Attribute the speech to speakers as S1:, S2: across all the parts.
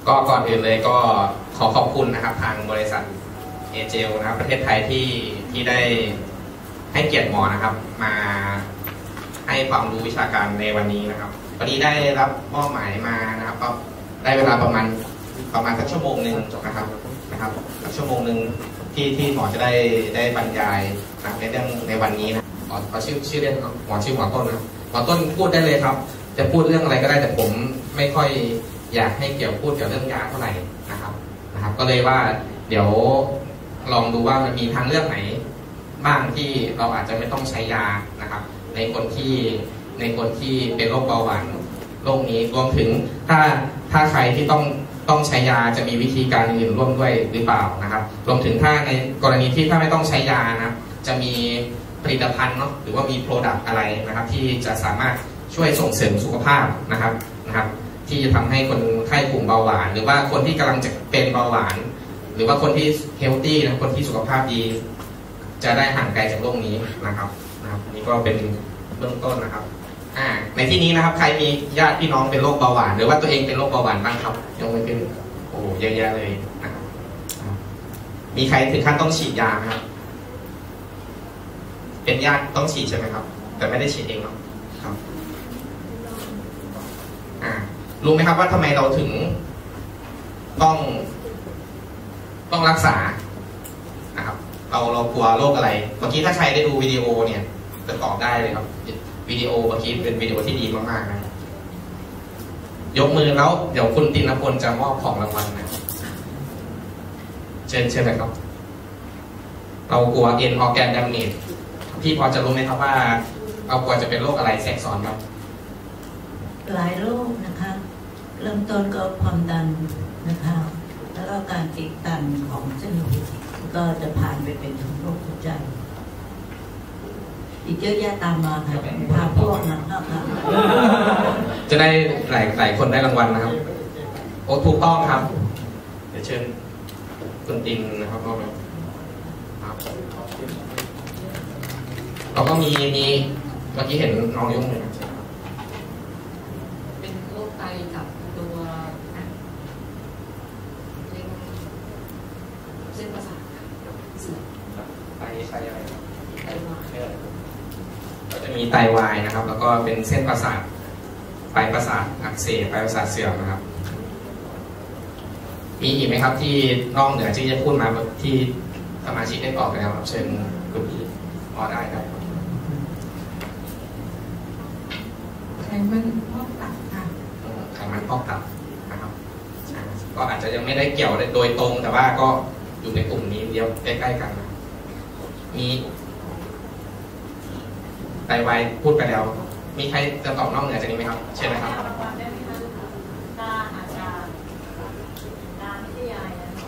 S1: ก็ก่อนอื่นเลยก็ขอขอบคุณนะครับทางบริษัทเอเจลนะครับประเทศไทยที่ได้ให้เกียรติหมอนะครับมาให้ความรู้วิชาการในวันนี้นะครับพอดีได้รับมอบหมายมานะครับก็ได้เวลาประมาณสักชั่วโมงหนึ่งนะครับชั่วโมงหนึ่งที่หมอจะได้บรรยายในเรื่องในวันนี้นะขอชื่อเล่นหมอชื่อหมอต้นนะหมอต้นพูดได้เลยครับจะพูดเรื่องอะไรก็ได้แต่ผมไม่ค่อยอยากให้พูดเกี่ยวเรื่องยาเท่าไหร่นะครับก็เลยว่าเดี๋ยวลองดูว่ามันมีทางเลือกไหนบ้างที่เราอาจจะไม่ต้องใช้ยานะครับในคนที่เป็นโรคเบาหวานโรคนี้รวมถึงถ้าใครที่ต้องใช้ยาจะมีวิธีการอื่นร่วมด้วยหรือเปล่านะครับรวมถึงถ้าในกรณีที่ถ้าไม่ต้องใช้ยานะจะมีผลิตภัณฑ์เนาะหรือว่ามีโปรดักต์อะไรนะครับที่จะสามารถช่วยส่งเสริมสุขภาพนะครับที่จะทำให้คนไข้กลุ่มเบาหวานหรือว่าคนที่กำลังจะเป็นเบาหวานหรือว่าคนที่เฮลตี้นะคนที่สุขภาพดีจะได้ห่างไกลจากโรคนี้นะครับนี่ก็เป็นเบื้องต้นนะครับในที่นี้นะครับใครมีญาติพี่น้องเป็นโรคเบาหวานหรือว่าตัวเองเป็นโรคเบาหวานบ้างครับยกมือขึ้นโอ้เยอะแยะเลยนะครับมีใครถึงขั้นต้องฉีดยาไหมครับเป็นญาติต้องฉีดใช่ไหมครับแต่ไม่ได้ฉีดเองหรอกครับรู้ไหมครับว่าทำไมเราถึงต้องรักษานะครับเรากลัวโรคอะไรเมื่อกี้ถ้าใครได้ดูวิดีโอเนี่ยจะตอบได้เลยครับวิดีโอเมื่อกี้เป็นวิดีโอที่ดีมากๆนะยกมือแล้วเดี๋ยวคุณตินพลจะมอบของรางวัลนะเชิญเลยครับเรากลัวออร์แกนดาเมจพี่พอจะรู้ไหมครับว่าเรากลัวจะเป็นโรคอะไรแทรกซ้อนครับ
S2: หลายโรคนะคะเริ่มต้นก็ความดันนะคะแล้วก็การติดตันของเส้นโลหิตก็จะผ่านไปเป็นถึงโรคหัวใจอีกเยอะแยะตามมาค่ะพาพวกนะครับ
S1: จะได้หลายคนได้รางวัลนะครับโอ้ถูกต้องครับเดี๋ยวเชิญคุณตินนะครับเราก็มีเมื่อกี้เห็นน้องยกมือ
S3: เป็นโรคไตกับตัวเส้นประสาทเสื่อม
S1: ไตอะไร
S3: ไตวาย
S1: ก็จะมีไตวายนะครับแล้วก็เป็นเส้นประสาทปลายประสาทอักเสบปลายประสาทเสื่อมนะครับมีอีกไหมครับที่นอกเหนือที่จะพูดมาที่สมาชิกได้ตอบไปแล้วครับเชิญคุณพี่พอได้ครับ
S3: ไขมันพอกตับค่ะ
S1: ไขมันพอกตับนะครับก็อาจจะยังไม่ได้เกี่ยวโดยตรงแต่ว่าก็อยู่ในกลุ่มนี้เดียวใกล้ๆกันนะมีไตวายพูดไปแล้วมีใครจะตอบนอกเหนือจากนี้ไหมครับเช่นไหมครับ
S3: ตาอาจารย์ตาไม่ใช่ยาย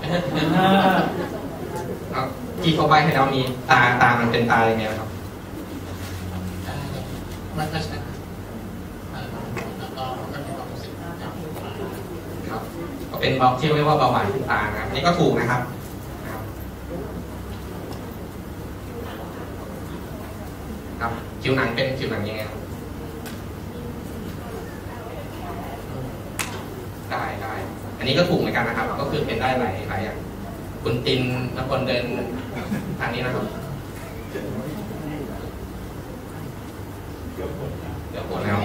S1: ที่เขาใบให้เรามีตามันเป็นตาอย่างไงครับ
S4: มันก็ใช่แล้วก็มีความรู้สึก
S1: ครับก็เป็นที่เรียกว่าเบาหวานขึ้นตานะครับนี่ก็ถูกนะครับครับผิวหนังเป็นผิวหนังยังไงครับได้อันนี้ก็ถูกเหมือนกันนะครับก็คือเป็นได้หลายอย่างคุณตินและคนเดินทางนี้นะครับเดี๋ยวผลแล้ว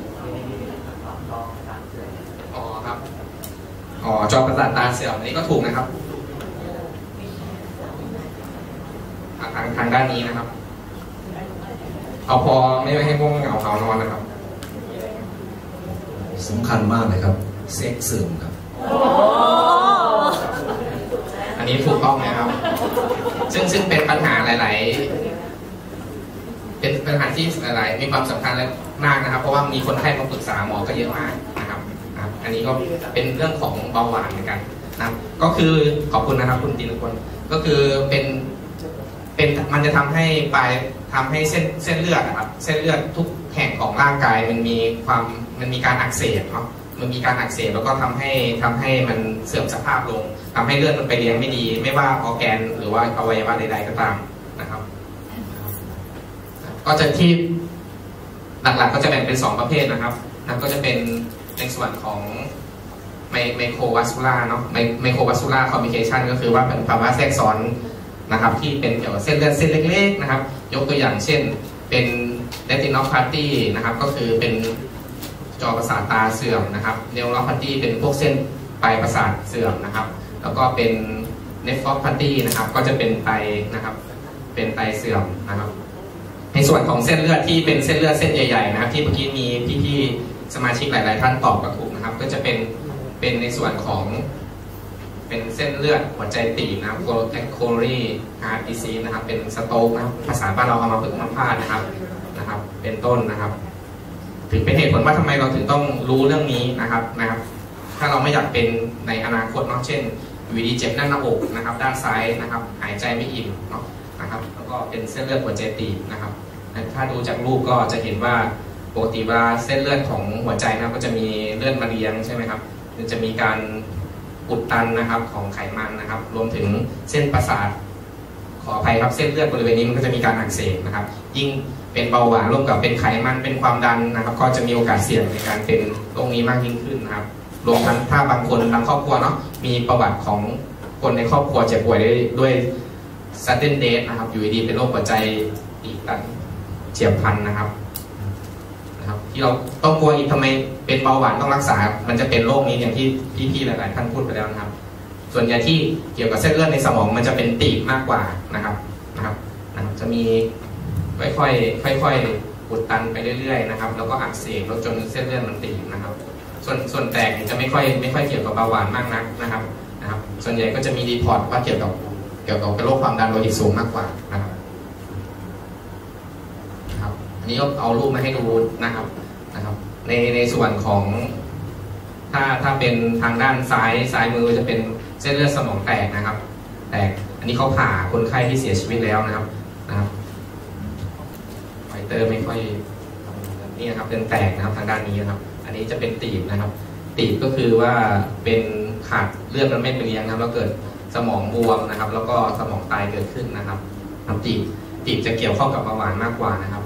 S1: ครับจอประสาทตาเสื่อมอันนี้ก็ถูกนะครับทางด้านนี้นะครับเอาพอไม่ให้ง่วงเหงาเขานอนนะครับ
S5: สำคัญมากเลยครับเซ็กซึมครับ
S1: อันนี้ถูกต้องนะครับซึ่งเป็นปัญหาหลายๆเป็นปัญหาที่หลายๆมีความสำคัญและมากนะครับเพราะว่ามีคนไข้มาปรึกษาหมอก็เยอะมากนะครับอันนี้ก็เป็นเรื่องของเบาหวานเหมือนกันนะก็คือขอบคุณนะครับคุณตินพลก็คือเป็นมันจะทำให้เส้นเลือดนะครับเส้นเลือดทุกแห่งของร่างกายมันมีการอักเสบเนาะมันมีการอักเสบแล้วก็ทำให้มันเสื่อมสภาพลงทำให้เลือดมันไปเลี้ยงไม่ดีไม่ว่าออร์แกนหรือว่าอวัยวะใดๆก็ตามนะครับก็จะที่หลักๆก็จะแบ่งเป็น2ประเภทนะครับนั่นก็จะเป็นในส่วนของไมไมโครวัสคูล่าเนาะไมโครวัสคูล่าคอมมิเคชันก็คือว่าเป็นภาวะแทรกซ้อนนะครับที่เป็นเกี่ยวกับเส้นเลือดเส้นเล็กๆนะครับยกตัวอย่างเช่นเป็นเรตินอพาธีนะครับก็คือเป็นจอประสาทตาเสื่อมนะครับเนโรพาธีเป็นพวกเส้นปลายประสาทเสื่อมนะครับแล้วก็เป็นเนฟรอพาธีนะครับก็จะเป็นไตนะครับเป็นไตเสื่อมนะครับในส่วนของเส้นเลือดที่เป็นเส้นเลือดเส้นใหญ่ๆนะครับที่เมื่อกี้มีพี่ๆสมาชิกหลายๆท่านตอบกระถูกนะครับก็จะเป็นในส่วนของเป็นเส้นเลือดหัวใจตีบนะครับ coronary heart disease นะครับเป็นสโตรกนะครับภาษาบ้านเราเอามาฝึกมาพาดนะครับเป็นต้นนะครับถึงเป็นเหตุผลว่าทำไมเราถึงต้องรู้เรื่องนี้นะครับถ้าเราไม่อยากเป็นในอนาคตเนาะเช่นอยู่ดีเจ็บหน้าอกนะครับด้านซ้ายนะครับหายใจไม่อิ่มเนาะนะครับแล้วก็เป็นเส้นเลือดหัวใจตีบนะครับถ้าดูจากรูปก็จะเห็นว่าปกติเวลาเส้นเลือดของหัวใจนะก็จะมีเลือดมาเลี้ยงใช่ไหมครับมันจะมีการอุดตันนะครับของไขมันนะครับรวมถึงเส้นประสาทขออภัยครับเส้นเลือดบริเวณนี้มันก็จะมีการอักเสบนะครับยิ่งเป็นเบาหวานร่วมกับเป็นไขมันเป็นความดันนะครับก็จะมีโอกาสเสี่ยงในการเป็นโรคนี้มากยิ่งขึ้นนะครับรวมทั้งถ้าบางคนบางครอบครัวเนาะมีประวัติของคนในครอบครัวเจ็บป่วยด้วย sudden death นะครับอยู่ดีเป็นโรคหัวใจตีบตันเฉียบพลันนะครับที่เราต้องกลัวอีกทำไมเป็นเบาหวานต้องรักษามันจะเป็นโรคนี้อย่างที่พี่ๆหลายๆท่านพูดไปแล้วนะครับส่วนใหญ่ที่เกี่ยวกับเส้นเลือดในสมองมันจะเป็นตีบมากกว่านะครับจะมีค่อยๆอุดตันไปเรื่อยๆนะครับแล้วก็อักเสบแล้วจนเส้นเลือดมันตีบนะครับส่วนแตกจะไม่ค่อยเกี่ยวกับเบาหวานมากนักนะครับส่วนใหญ่ก็จะมีรีพอร์ตว่าเกี่ยวกับโรคความดันโลหิตสูงมากกว่านะครับอันนี้ก็เอารูปมาให้ดูนะครับในส่วนของถ้าเป็นทางด้านซ้ายมือจะเป็นเส้นเลือดสมองแตกนะครับแตกอันนี้เขาผ่าคนไข้ที่เสียชีวิตแล้วนะครับไฟเตอร์ไม่ค่อยนี่นะครับเป็นแตกนะครับทางด้านนี้นะครับอันนี้จะเป็นตีบนะครับตีบก็คือว่าเป็นขาดเลือดมันไม่ไปเลี้ยงนะครับแล้วเกิดสมองบวมนะครับแล้วก็สมองตายเกิดขึ้นนะครับตีบจะเกี่ยวข้องกับเบาหวานมากกว่านะครับ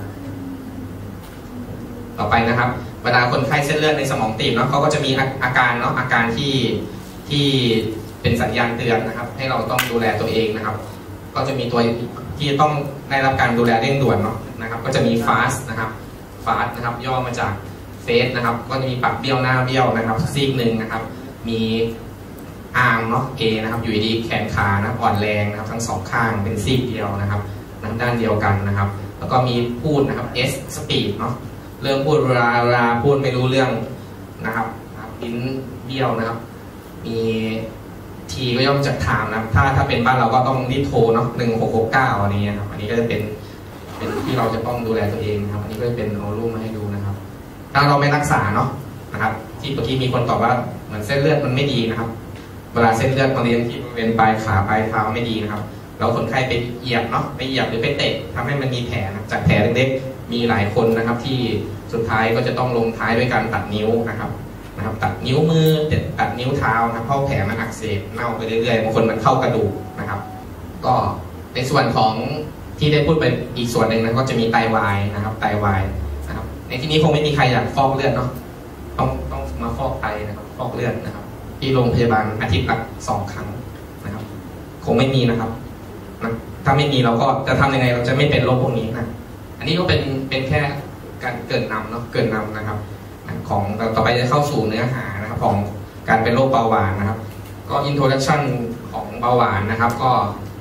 S1: ต่อไปนะครับเวลาคนไข้เส้นเลือดในสมองตีบเนาะเขาก็จะมีอาการที่เป็นสัญญาณเตือนนะครับให้เราต้องดูแลตัวเองนะครับก็จะมีตัวที่ต้องได้รับการดูแลเร่งด่วนเนาะนะครับก็จะมี FAST นะครับย่อมาจาก FAST นะครับก็จะมีปากเบี้ยวหน้าเบี้ยวนะครับซีกหนึ่งนะครับมีอาร์มเนาะ A นะครับอยู่ดีแขนขานะอ่อนแรงนะครับทั้งสองข้างเป็นซีกเดียวนะครับด้านเดียวกันนะครับแล้วก็มีพูดนะครับ S speed เนาะเรื่องพูดเวลาพูดไม่รู้เรื่องนะครับลิ้นเบี้ยวนะครับมีทีก็ย่อมาจาก time นะครับถ้าเป็นบ้านเราก็ต้องรีบโทรเนาะ1669อันนี้ครับอันนี้ก็จะเป็นที่เราจะต้องดูแลตัวเองนะครับอันนี้ก็จะเป็นเอารูปมาให้ดูนะครับถ้าเราไม่รักษาเนาะนะครับที่เมื่อกี้มีคนตอบว่าเหมือนเส้นเลือดมันไม่ดีนะครับเวลาเส้นเลือดตรงนี้ที่บริเวณปลายขาปลายเท้าไม่ดีนะครับแล้วคนไข้ไปเหยียบเนาะไปเหยียบหรือไปเตะทำให้มันมีแผลนะจากแผลเล็กๆมีหลายคนนะครับที่สุดท้ายก็จะต้องลงท้ายด้วยการตัดนิ้วนะครับตัดนิ้วมือตัดนิ้วเท้านะครับเพราะแผลมันอักเสบเน่าไปเรื่อยๆบางคนมันเข้ากระดูกนะครับก็ในส่วนของที่ได้พูดไปอีกส่วนหนึ่งนะก็จะมีไตวายนะครับไตวายนะครับในที่นี้คงไม่มีใครอยากฟอกเลือดเนาะต้องมาฟอกไตนะครับฟอกเลือดนะครับที่โรงพยาบาลอาทิตย์ละ2 ครั้งนะครับคงไม่มีนะครับถ้าไม่มีเราก็จะทำยังไงเราจะไม่เป็นโรคพวกนี้นะอันนี้ก็เป็นแค่การเกิดนำเนาะเกิดนำนะครับของต่อไปจะเข้าสู่เนื้อหานะครับของการเป็นโรคเบาหวานนะครับก็ introduction ของเบาหวานนะครับก็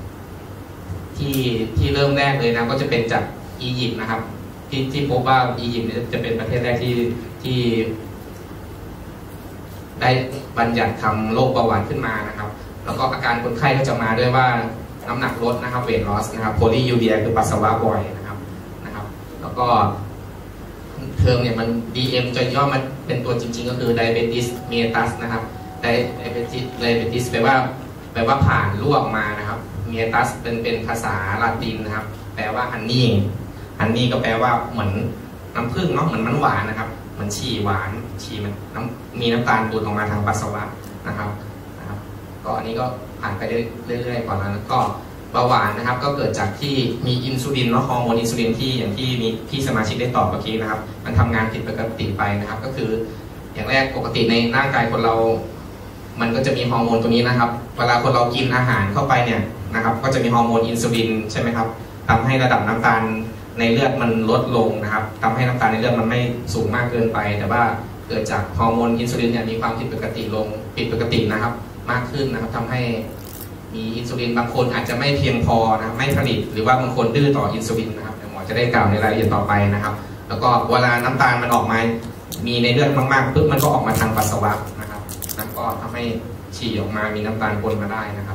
S1: ที่เริ่มแรกเลยนะก็จะเป็นจากอียิปต์นะครับที่พบว่าอียิปต์จะเป็นประเทศแรกที่ได้บัญญัติคำโรคเบาหวานขึ้นมานะครับแล้วก็อาการคนไข้ก็จะมาด้วยว่าน้ำหนักลดนะครับ weight loss นะครับ polyuria คือปัสสาวะบ่อยนะครับแล้วก็เทอมเนี่ยมัน DM จะย่อมาเป็นตัวจริงๆก็คือ diabetes mellitus นะครับ diabetes แปลว่าผ่านลวกมานะครับ mellitus เป็นภาษาลาตินนะครับแปลว่า honey ก็แปลว่าเหมือนน้ำผึ้งเนาะเหมือนมันหวานนะครับเหมือนฉี่หวานฉี่มันมีน้ำตาลดูดออกมาทางปัสสาวะนะครับก็อันนี้ก็ผ่านไปเรื่อยๆก่อนแล้วก็เบาหวานนะครับก็เกิดจากที่มีอินซูลินเนาะฮอร์โมนอินซูลินที่อย่างที่มีพี่สมาชิกได้ตอบเมื่อกี้นะครับมันทำงานผิดปกติไปนะครับก็คืออย่างแรกปกติในร่างกายคนเรามันก็จะมีฮอร์โมนตัวนี้นะครับเวลาคนเรากินอาหารเข้าไปเนี่ยนะครับก็จะมีฮอร์โมนอินซูลินใช่ไหมครับทำให้ระดับน้ำตาลในเลือดมันลดลงนะครับทำให้น้ำตาลในเลือดมันไม่สูงมากเกินไปแต่ว่าเกิดจากฮอร์โมนอินซูลินเนี่ยมีความผิดปกตินะครับมากขึ้นนะครับทำให้มีอินซูลินบางคนอาจจะไม่เพียงพอนะไม่ผลิตหรือว่าบางคนดื้อต่ออินซูลินนะครับเดี๋ยวหมอจะได้กล่าวในรายละเอียดต่อไปนะครับแล้วก็เวลาน้ำตาลมันออกมามีในเลือดมากๆปุ๊บมันก็ออกมาทางปัสสาวะนะครับแล้วก็ทำให้ฉี่ออกมามีน้ำตาลปนมาได้นะครับ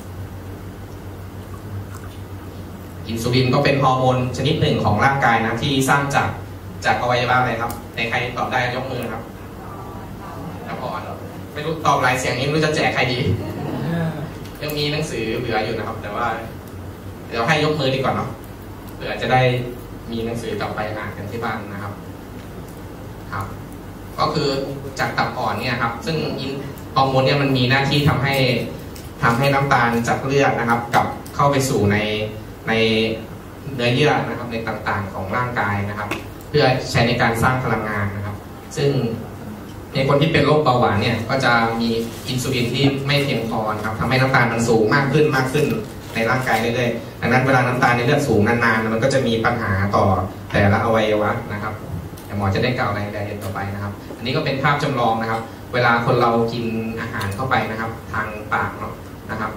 S1: อินซูลินก็เป็นฮอร์โมนชนิดหนึ่งของร่างกายนะที่สร้างจากอวัยวะอะไรครับในใครตอบได้ยกมือครับแล้วพอไม่รู้ตอบหลายเสียงนี้ไม่รู้จะแจกใครดียังมีหนังสือเหลืออยู่นะครับแต่ว่าเดี๋ยวให้ยกมือดีกว่าเนาะเผื่อจะได้มีหนังสือกลับไปอ่านกันที่บ้านนะครับครับก็คือจากตับอ่อนเนี่ยครับซึ่งฮอร์โมนเนี่ยมันมีหน้าที่ทำให้น้ำตาลจากเลือดนะครับกลับเข้าไปสู่ในเนื้อเยื่อนะครับในต่างๆของร่างกายนะครับเพื่อใช้ในการสร้างพลังงานนะครับซึ่งในคนที่เป็นโรคเบาหวานเนี่ยก็จะมีอินซูลินที่ไม่เพียงพอนะครับทำให้น้ำตาลมันสูงมากขึ้นในร่างกายเรื่อยๆดังนั้นเวลาน้ำตาลในเลือดสูงนานๆมันก็จะมีปัญหาต่อแต่ละอวัยวะนะครับหมอจะได้กล่าวรายละเอียดต่อไปนะครับอันนี้ก็เป็นภาพจำลองนะครับเวลาคนเรากินอาหารเข้าไปนะครับทางปากเนาะนะครับ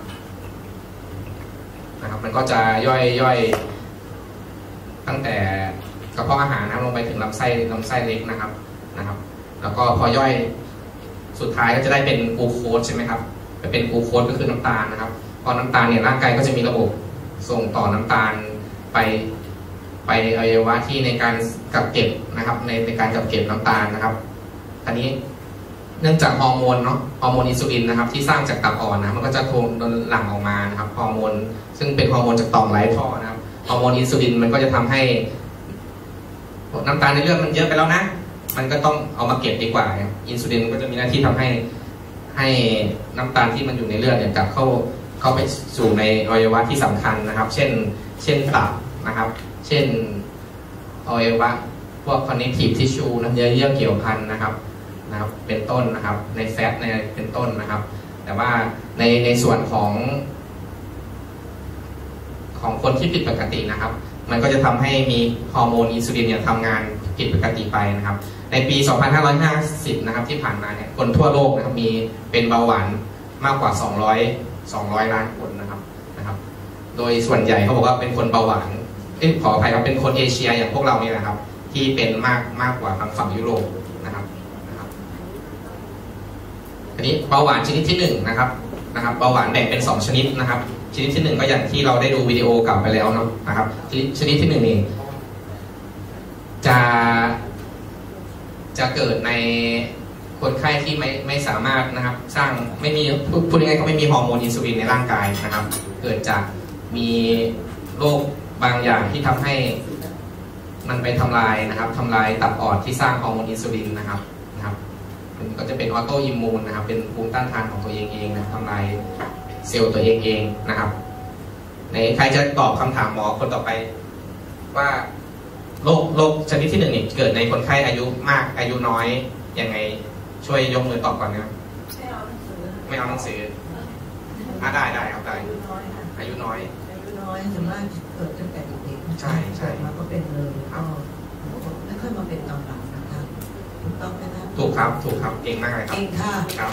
S1: มันก็จะย่อยตั้งแต่กระเพาะอาหารนะลงไปถึงลำไส้เล็กนะครับแล้วก็พอย่อยสุดท้ายก็จะได้เป็นกลูโคสใช่ไหมครับเป็นกลูโคสก็คือน้ำตาลนะครับพอน้ำตาลเนี่ยร่างกายก็จะมีระบบส่งต่อน้ำตาลไปอวัยวะที่ในการกักเก็บนะครับในการกักเก็บน้ำตาลนะครับอันนี้เนื่องจากฮอร์โมนเนาะฮอร์โมนอินซูลินนะครับที่สร้างจากตับอ่อนนะมันก็จะโดนหลั่งออกมานะครับฮอร์โมนซึ่งเป็นฮอร์โมนจากต่อมไร้ท่อนะครับฮอร์โมนอินซูลินมันก็จะทำให้น้ำตาลในเลือดมันเยอะไปแล้วนะมันก็ต้องเอามาเก็บดีกว่าอินซูลินก็จะมีหน้าที่ทำให้น้ำตาลที่มันอยู่ในเลือดเนี่ยกลับเข้าไปสู่ในอวัยวะที่สำคัญนะครับเช่นตับนะครับเช่นอวัยวะพวก connective tissue น้ำเยื่อเกี่ยวพันนะครับเป็นต้นนะครับในแฟตในเป็นต้นนะครับแต่ว่าในส่วนของคนที่ผิดปกตินะครับมันก็จะทำให้มีฮอร์โมนอินซูลินเนี่ยทำงานผิดปกติไปนะครับในปี 2550 นะครับที่ผ่านมาเนี่ยคนทั่วโลกนะครับมีเป็นเบาหวานมากกว่า200 ล้านคนนะครับโดยส่วนใหญ่เขาบอกว่าเป็นคนเบาหวานขออภัยครับเป็นคนเอเชียอย่างพวกเราเนี่ยนะครับที่เป็นมากกว่าทางฝั่งยุโรปนะครับอันนี้เบาหวานชนิดที่1นะครับเบาหวานแบ่งเป็น2ชนิดนะครับชนิดที่1ก็อย่างที่เราได้ดูวิดีโอกลับไปแล้วเนาะนะครับชนิดที่1นี่จะเกิดในคนไข้ที่ไม่สามารถนะครับสร้างไม่มีพูดง่ายๆเขาไม่มีฮอร์โมนอินซูลินในร่างกายนะครับเกิดจากมีโรคบางอย่างที่ทำให้มันไปทำลายตับอ่อนที่สร้างฮอร์โมนอินซูลินนะครับมันก็จะเป็นออโตอิมมูนนะครับเป็นภูมิต้านทานของตัวเองนะทำลายเซลล์ตัวเองนะครับในใครจะตอบคำถามหมอคนต่อไปว่าโรคชนิดที่1นี่เกิดในคนไข้อายุมากอายุน้อยยังไงช่วยยกมือตอบก่อนนะครับไม่เอาหนังสือได้ครับได้อายุน้อย
S2: ส่วนมากเกิดตั้งแต่เด็กๆใช่มาก็เป็นเลยก็ไม่ค่อยมาเป็นตอนหลังนะคะถูกต้องไหมคะ
S1: ถูกครับเก่งมากเลยครับ
S2: เก่งค่ะ
S1: ครับ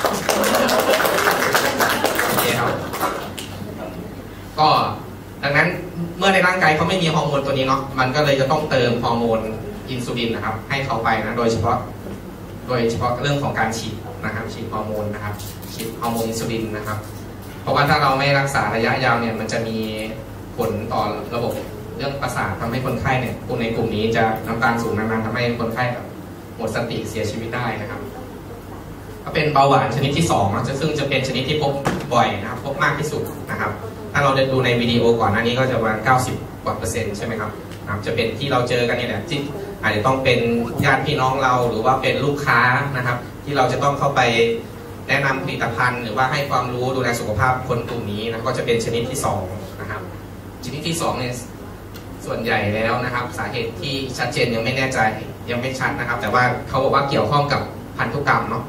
S1: โอเคครับก็ดังนั้นเมื่อในร่างกายเขาไม่มีฮอร์โมนตัวนี้เนาะมันก็เลยจะต้องเติมฮอร์โมนอินซูลินนะครับให้เขาไปนะโดยเฉพาะเรื่องของการฉีดนะครับฉีดฮอร์โมนนะครับฉีดฮอร์โมนอินซูลินนะครับเพราะว่าถ้าเราไม่รักษาระยะยาวเนี่ยมันจะมีผลต่อระบบเรื่องประสาททำให้คนไข้เนี่ยในกลุ่มนี้จะน้ำตาลสูงนานๆทำให้คนไข้หมดสติเสียชีวิตได้นะครับก็เป็นเบาหวานชนิดที่2นะซึ่งจะเป็นชนิดที่พบบ่อยนะครับพบมากที่สุดนะครับถ้าเราได้ดูในวิดีโอก่อนหน้านี้ก็จะประมาณ90%ใช่ไหมครับจะเป็นที่เราเจอกันนี่แหละที่อาจจะต้องเป็นญาติพี่น้องเราหรือว่าเป็นลูกค้านะครับที่เราจะต้องเข้าไปแนะนำผลิตภัณฑ์หรือว่าให้ความรู้ดูแลสุขภาพคนกลุ่มนี้นะก็จะเป็นชนิดที่2นะครับชนิดที่2เนี่ยส่วนใหญ่แล้วนะครับสาเหตุที่ชัดเจนยังไม่แน่ใจยังไม่ชัดนะครับแต่ว่าเขาบอกว่าเกี่ยวข้องกับพันธุกรรมเนาะ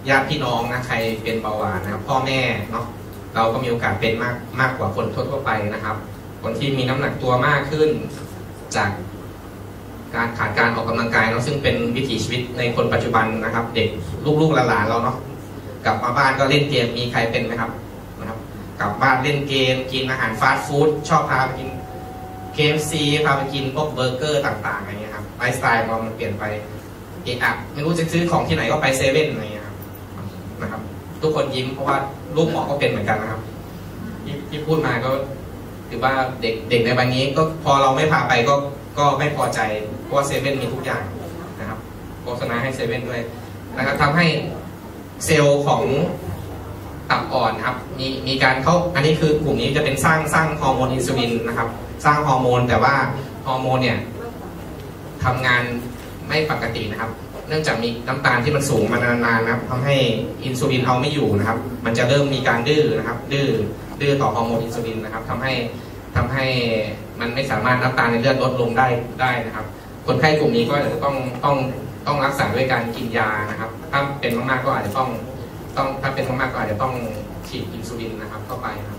S1: ญาติพี่น้องนะใครเป็นเบาหวานนะครับพ่อแม่เนาะเราก็มีโอกาสเป็นมากกว่าคนทั่วไปนะครับคนที่มีน้ำหนักตัวมากขึ้นจากการขาดการออกกำลังกายเนาะซึ่งเป็นวิถีชีวิตในคนปัจจุบันนะครับ เด็กลูกๆหลานๆเราเนาะกลับมาบ้านก็เล่นเกมมีใครเป็นไหมครับกลับบ้านเล่นเกมกินอาหารฟาสต์ฟู้ดชอบพาไปกินKFC พาไปกินพวกเบอร์เกอร์ต่างๆอะไรเงี้ยครับไลฟ์สไตล์มันเปลี่ยนไปเอะอะไม่รู้จะซื้อของที่ไหนก็ไปเซเว่นอะไรเงี้ยครับนะครับทุกคนยิ้มเพราะว่าลูกหมอก็เป็นเหมือนกันนะครับที่พูดมาก็ถือว่าเด็กในวันนี้ก็พอเราไม่พาไปก็ไม่พอใจเพราะว่าเซเว่นมีทุกอย่างนะครับโฆษณาให้เซเว่นด้วยนะครับทำให้เซลล์ของตับอ่อนครับมีการเข้าอันนี้คือกลุ่มนี้จะเป็นสร้างฮอร์โมนอินซูลินนะครับสร้างฮอร์โมนแต่ว่าฮอร์โมนเนี่ยทำงานไม่ปกตินะครับเนื่องจากมีน้ำตาลที่มันสูงมานานๆนะครับทำให้อินซูลินเอาไม่อยู่นะครับมันจะเริ่มมีการดื้อนะครับดื้อต่อฮอร์โมนอินซูลินนะครับทำให้มันไม่สามารถน้ำตาลในเลือดลดลงได้นะครับคนไข้กลุ่มนี้ก็จะต้องรักษาด้วยการกินยานะครับถ้าเป็นมากๆก็อาจจะต้องถ้าเป็นมากๆก็อาจจะต้องฉีดอินซูลินนะครับเข้าไปครับ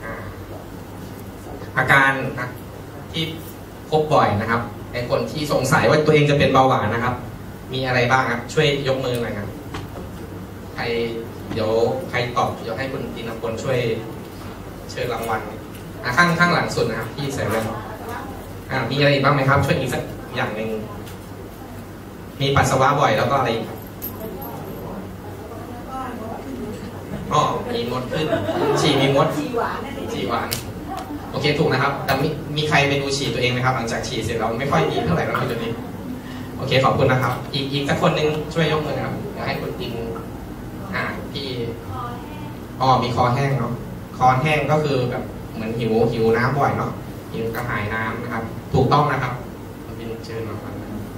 S1: อาการนะที่พบบ่อยนะครับในคนที่สงสัยว่าตัวเองจะเป็นเบาหวานนะครับมีอะไรบ้างครับช่วยยกมือหน่อยครับใครตอบเดี๋ยวให้คุณตินพลช่วยเชิญรางวัลข้างหลังสุดนะครับที่ใส่แว่นมีอะไรอีกบ้างไหมครับช่วยอีกสักอย่างหนึ่งมีปัสสาวะบ่อยแล้วก็อะไรมีมดขึ้นฉี่มีมดฉี่หวานโอเคถูกนะครับแต่มีใครไปดูฉี่ตัวเองไหมครับหลังจากฉี่เสร็จเราไม่ค่อยดีเท่าไหร่แล้วตอนนี้โอเคขอบคุณนะครับอีกสักคนนึงช่วยยกมือนะครับเดี๋ยวให้คุณติงพี่มีคอแห้งเนาะคอแห้งก็คือแบบเหมือนหิวน้ำบ่อยเนาะหิวกระหายน้ำนะครับถูกต้องนะครับคุณติงเชิญมาครับ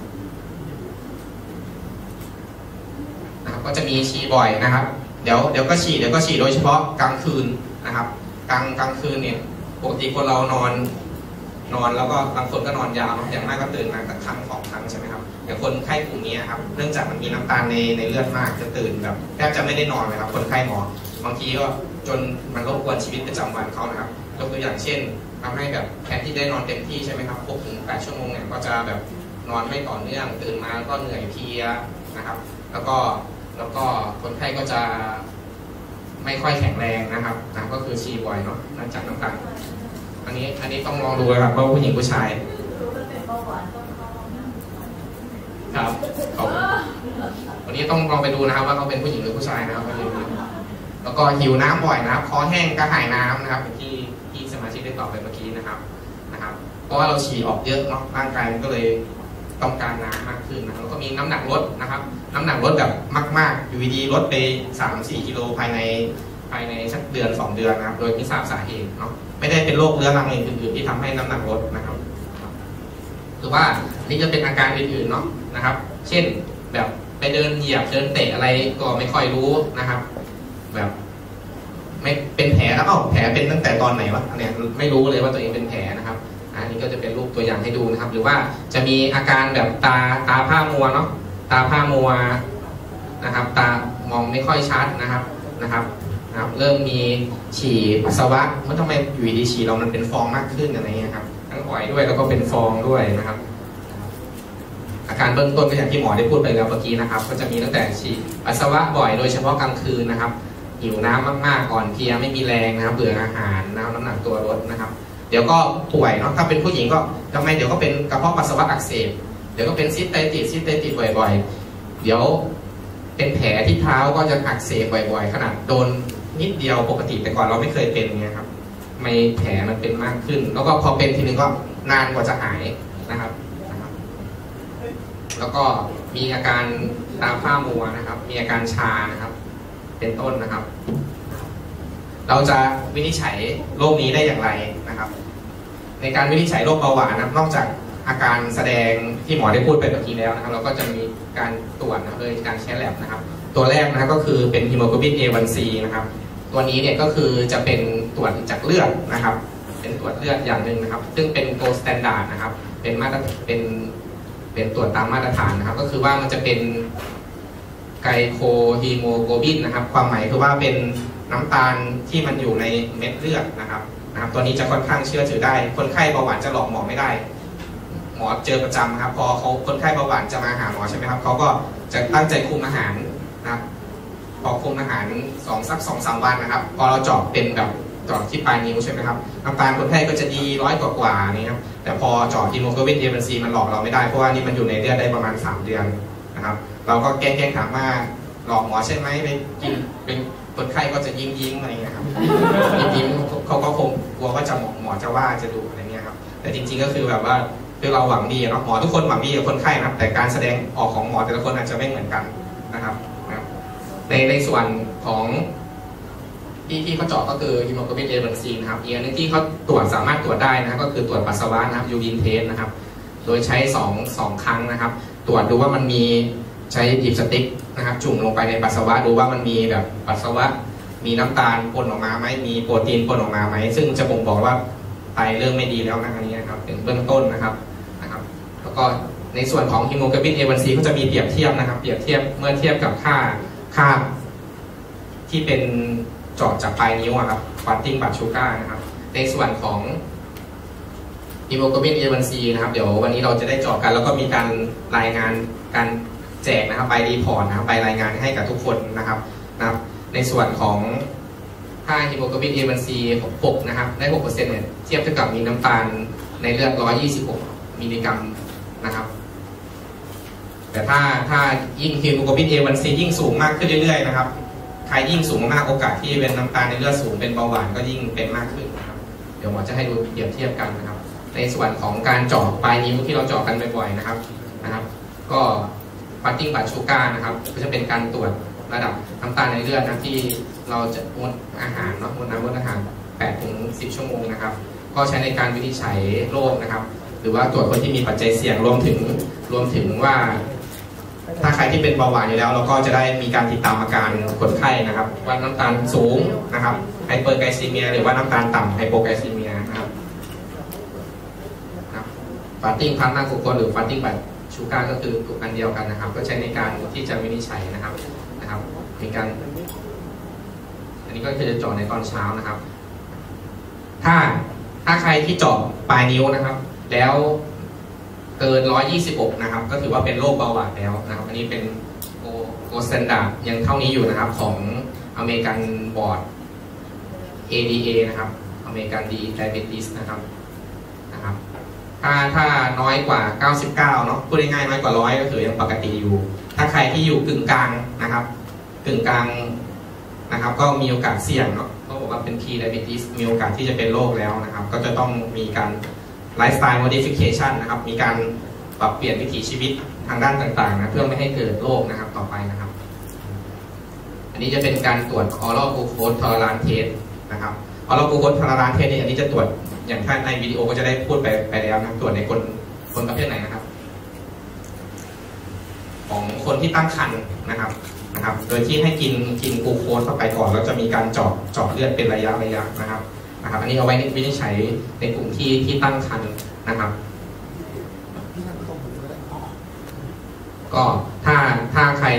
S1: ก็จะมีฉี่บ่อยนะครับเดี๋ยวก็ฉี่โดยเฉพาะกลางคืนนะครับกลางคืนเนี่ยปกติคนเรานอนแล้วก็บางคนก็นอนยาวอย่างมากก็ตื่นมาสักครั้ง2 ครั้งใช่ไหมครับแต่คนไข้กลุ่มนี้ครับเนื่องจากมันมีน้ำตาลในเลือดมากจะตื่นแบบแทบจะไม่ได้นอนเลยครับคนไข้หมอบางทีก็จนมันรบกวนชีวิตประจำวันเขานะครับยกตัวอย่างเช่นทำให้แบบแทนที่ได้นอนเต็มที่ใช่ไหมครับ 6-8 ชั่วโมงเนี่ยก็จะแบบนอนไม่ต่อเนื่องตื่นมาก็เหนื่อยเพลียนะครับแล้วก็คนไข้ก็จะไม่ค่อยแข็งแรงนะครับก็คือฉี่บ่อยเนาะเนื่องจากน้ำตาลอันนี้ต้องลองดูครับว่าผู้หญิงผู้ชายครับวันนี้ต้องลองไปดูนะครับว่าเขาเป็นผู้หญิงหรือผู้ชายนะครับแล้วก็หิวน้ำบ่อยนะครับคอแห้งกระหายน้ำนะครับที่สมาชิกได้ตอบไปเมื่อกี้นะครับเพราะว่าเราฉี่ออกเยอะเนาะร่างกายมันก็เลยต้องการน้ำมากขึ้นนะครับแล้วก็มีน้ำหนักลดนะครับน้ำหนักลดแบบมากๆอยู่ดีลดไป 3-4 กิโลภายในสักเดือน 2 เดือนนะครับโดยไม่ทราบสาเหตุเนาะไม่ได้เป็นโรคเรื้อรังอื่นๆที่ทำให้น้ำหนักลดนะครับหรือว่านี่จะเป็นอาการอื่นๆเนาะนะครับเช่นแบบไปเดินเหยียบเดินเตะอะไรก็ไม่ค่อยรู้นะครับแบบไม่เป็นแผลแล้วแผลเป็นตั้งแต่ตอนไหนวะเนี่ยไม่รู้เลยว่าตัวเองเป็นแผลนะครับอันนี้ก็จะเป็นรูปตัวอย่างให้ดูนะครับหรือว่าจะมีอาการแบบตาผ้ามัวเนาะตาผ้ามัวนะครับตามองไม่ค่อยชัดนะครับเริ่มมีฉี่ปัสสาวะมันทำไมอยู่ดีฉี่เรามันเป็นฟองมากขึ้นอะไรเงี้ยครับทั้งบ่อยด้วยแล้วก็เป็นฟองด้วยนะครับอาการเบื้องต้นก็อย่างที่หมอได้พูดไปแล้วเมื่อกี้นะครับก็จะมีตั้งแต่ฉี่ปัสสาวะบ่อยโดยเฉพาะกลางคืนนะครับหิวน้ำมากๆอ่อนเพลียไม่มีแรงนะครับเบื่ออาหารน้ำหนักตัวลดนะครับเดี๋ยวก็ป่วยเนาะถ้าเป็นผู้หญิงก็ทำไมเดี๋ยวก็เป็นกระเพาะปัสสาวะอักเสบเดี๋ยวก็เป็นซิสไตติสบ่อยๆเดี๋ยวเป็นแผลที่เท้าก็จะอักเสบบ่อยๆขนาดโดนนิดเดียวปกติแต่ก่อนเราไม่เคยเป็นไงครับไม่แผลมันเป็นมากขึ้นแล้วก็พอเป็นทีนึงก็นานกว่าจะหายนะครับแล้วก็มีอาการตาผ้ามัวนะครับมีอาการชานะครับเป็นต้นนะครับเราจะวินิจฉัยโรคนี้ได้อย่างไรนะครับในการวินิจฉัยโรคเบาหวานนอกจากอาการแสดงที่หมอได้พูดไปเมื่อกี้แล้วนะครับเราก็จะมีการตรวจโดยการใช้แลบนะครับตัวแรกนะครับก็คือเป็นฮีโมโกลบิน A1C นะครับตัวนี้เนี่ยก็คือจะเป็นตรวจจากเลือดนะครับเป็นตรวจเลือดอย่างหนึ่งนะครับซึ่งเป็น gold standard นะครับเป็นตรวจตามมาตรฐานนะครับก็คือว่ามันจะเป็นไกลโคฮีโมโกลบินนะครับความหมายคือว่าเป็นน้ำตาลที่มันอยู่ในเม็ดเลือดนะครับตัวนี้จะค่อนข้างเชื่อถือได้คนไข้เบาหวานจะหลอกหมอไม่ได้หมอเจอประจำครับพอเขาคนไข้เบาหวานจะมาหาหมอใช่ไหมครับเขาก็จะตั้งใจคุมอาหารนะครับพอคุมอาหารสัก 2-3 วันนะครับพอเราเจาะเป็นแบบเจาะที่ปลายนิ้วใช่ไหมครับน้ำตาลคนไข้ก็จะดี100 กว่านี่ครับแต่พอเจาะฮีโมโกลบิน A1C มันหลอกเราไม่ได้เพราะว่านี่มันอยู่ในเลือดได้ประมาณ3 เดือนนะครับเราก็แกล้งถามว่าหลอกหมอใช่ไหมไปกินเป็นคนไข้ก็จะยิ้มอะไรเงี้ยครับยิ้มเขาก็คงกลัวว่าจะหมอจะว่าจะดูอะไรเงี้ยครับแต่จริงๆก็คือแบบว่าคือเราหวังดีเนาะหมอทุกคนหวังดีกับคนไข้นะครับแต่การแสดงออกของหมอแต่ละคนอาจจะไม่เหมือนกันนะครับในส่วนของที่เขาเจาะก็คือฮีโมโกลบิน A1C นะครับอีกอันนึงที่เขาตรวจสามารถตรวจได้นะครับก็คือตรวจปัสสาวะนะครับยูรินเทสนะครับโดยใช้2 ครั้งนะครับตรวจดูว่ามันมีใช้ดิบสติ๊กนะครับจุ่มลงไปในปัสสาวะดูว่ามันมีแบบปัสสาวะมีน้ำตาลปนออกมาไหมมีโปรตีนปนออกมาไหมซึ่งจะบ่งบอกว่าไตเริ่มไม่ดีแล้วนะอันนี้นะครับเป็นเบื้องต้นนะครับแล้วก็ในส่วนของฮีโมโกลบิน A1C ก็จะมีเปรียบเทียบนะครับเปรียบเทียบเมื่อเทียบกับค่าที่เป็นเจาะจากปลายนิ้วครับฟัตติ้งบัตชูการ์นะครับในส่วนของฮีโมโกลบิน A1C นะครับเดี๋ยววันนี้เราจะได้เจาะกันแล้วก็มีการรายงานการแจกนะครับใบรีพอร์ตนะครับใบรายงานให้กับทุกคนนะครับในส่วนของค่าฮีโมโกลบิน A1C 6นะครับได้ 6% เนี่ยเทียบเท่ากับมีน้ำตาลในเลือด126 มิลลิกรัมนะครับแต่ถ้ายิ่งฮีโมโกลบิน A1C ยิ่งสูงมากขึ้นเรื่อยๆนะครับใครยิ่งสูงมากโอกาสที่เป็นน้ำตาลในเลือดสูงเป็นเบาหวานก็ยิ่งเป็นมากขึ้นนะครับเดี๋ยวหมอจะให้ดูเปรียบเทียบกันนะครับในส่วนของการเจาะปลายนิ้วที่เราเจาะกันบ่อยๆนะครับก็ฟัตติ้งบัตชูการ์นะครับก็จะเป็นการตรวจระดับน้ำตาลในเลือดนะที่เราจะงดอาหารเนาะงดน้ำงดอาหาร 8-10 ชั่วโมงนะครับก็ใช้ในการวินิจฉัยโรคนะครับหรือว่าตรวจคนที่มีปัจจัยเสี่ยงรวมถึงว่าถ้าใครที่เป็นเบาหวานอยู่แล้วเราก็จะได้มีการติดตามอาการคนไข้นะครับว่าน้ำตาลสูงนะครับไฮเปอร์ไกลซีเมียหรือว่าน้ำตาลต่ำไฮโปไกลซีเมียนะครับฟาสติ้งพลาสมากูโคสหรือฟาสติ้งบัตชูการ์ก็คืออันเดียวกันนะครับก็ใช้ในการที่จะวินิจฉัยนะครับมีการอันนี้ก็คือจะเจาะในตอนเช้านะครับถ้าใครที่เจาะปลายนิ้วนะครับแล้วเกิน126นะครับก็ถือว่าเป็นโรคเบาหวานแล้วนะครับอันนี้เป็นโกลด์สแตนดาร์ดยังเท่านี้อยู่นะครับของอเมริกันบอร์ด ADA นะครับอเมริกันดีไดเบติสนะครับถ้าน้อยกว่า99เนาะพูดง่ายๆน้อยกว่า100ก็คือยังปกติอยู่ถ้าใครที่อยู่กึ่งกลางนะครับกึ่งกลางนะครับก็มีโอกาสเสี่ยงเนาะก็บอกว่าเป็น Pre Diabetes มีโอกาสที่จะเป็นโรคแล้วนะครับก็จะต้องมีการไลฟ์สไตล์ modification นะครับมีการปรับเปลี่ยนวิถีชีวิตทางด้านต่างๆนะเพื่อไม่ให้เกิดโรคนะครับต่อไปนะครับอันนี้จะเป็นการตรวจ oral glucose tolerance test นะครับ oral glucose tolerance test นี่อันนี้จะตรวจอย่างท่านในวิดีโอก็จะได้พูดไปแล้วนะตรวจในคนประเภทไหนนะครับของคนที่ตั้งครรภ์นะครับโดยที่ให้กินกลูโคสเข้าไปก่อนแล้วจะมีการเจาะเลือดเป็นระยะนะครับอันนี้เอาไว้วินิจฉัยในกลุ่มที่ตั้งครรภ์นะครับก็ถ้าใคร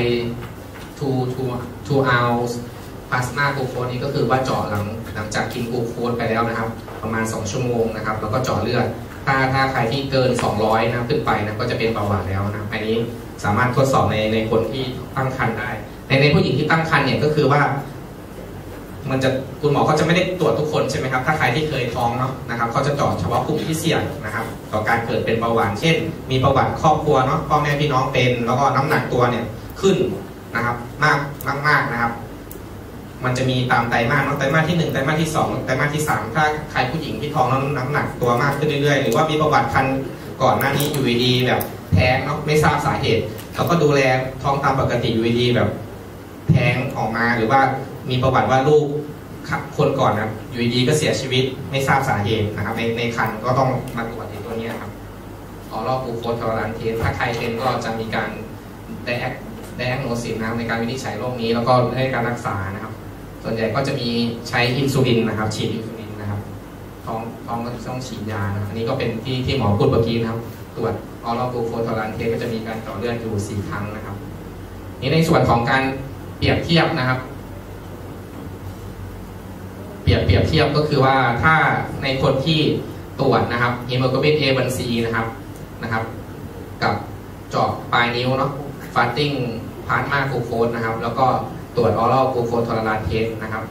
S1: 2 ounce plasma glucose นี้ก็คือว่าเจาะหลังจากกินกลูโคสไปแล้วนะครับประมาณ2 ชั่วโมงนะครับแล้วก็เจาะเลือดถ้าใครที่เกิน200นะขึ้นไปนะก็จะเป็นเบาหวานแล้วนะอันนี้สามารถทดสอบในคนที่ตั้งครรภ์ได้ในผู้หญิงที่ตั้งครรภ์เนี่ยก็คือว่าคุณหมอเขาจะไม่ได้ตรวจทุกคนใช่ไหมครับถ้าใครที่เคยท้องเนาะนะครับเขาจะเจาะเฉพาะกลุ่มที่เสี่ยงนะครับต่อการเกิดเป็นเบาหวานเช่นมีประวัติครอบครัวเนาะพ่อแม่พี่น้องเป็นแล้วก็น้ำหนักตัวเนี่ยขึ้นนะครับมากนะครับมันจะมีตามไตรมาสไตรมาสที่1ไตรมาสที่2ไตรมาสที่3ถ้าใครผู้หญิงที่ท้องแล้วน้ำหนักตัวมากขึ้นเรื่อยๆหรือว่ามีประวัติคันก่อนหน้านี้อยู่ดีแบบแท้งเนาะไม่ทราบสาเหตุเขาก็ดูแลท้องตามปกติอยู่ดีแบบแท้งออกมาหรือว่ามีประวัติว่าลูกคนก่อนนะอยู่ดีก็เสียชีวิตไม่ทราบสาเหตุนะครับในครรภ์ก็ต้องมาตรวจตัวนี้ครับoral glucose tolerance test ถ้าใครเป็นก็จะมีการdiagnosis นะครับในการวินิจฉัยโรคนี้แล้วก็ให้การรักษานะครับส่วนใหญ่ก็จะมีใช้อินซูลินนะครับฉีดอินซูลินนะครับท้องก็ต้องฉีดยานะอันนี้ก็เป็นที่หมอพูดเมื่อกี้นะครับตรวจoral glucose tolerance test ก็จะมีการเจาะเลือดอยู่4 ครั้งนะครับนี่ในส่วนของการเปรียบเทียบนะครับเปรียบเทียบก็คือว่าถ้าในคนที่ตรวจนะครับฮีโมโกลบิน A1C นะครับกับเจาะปลายนิ้วเนาะ fasting plasma glucose นะครับแล้วก็ตรวจ oral glucose tolerance test นะครับ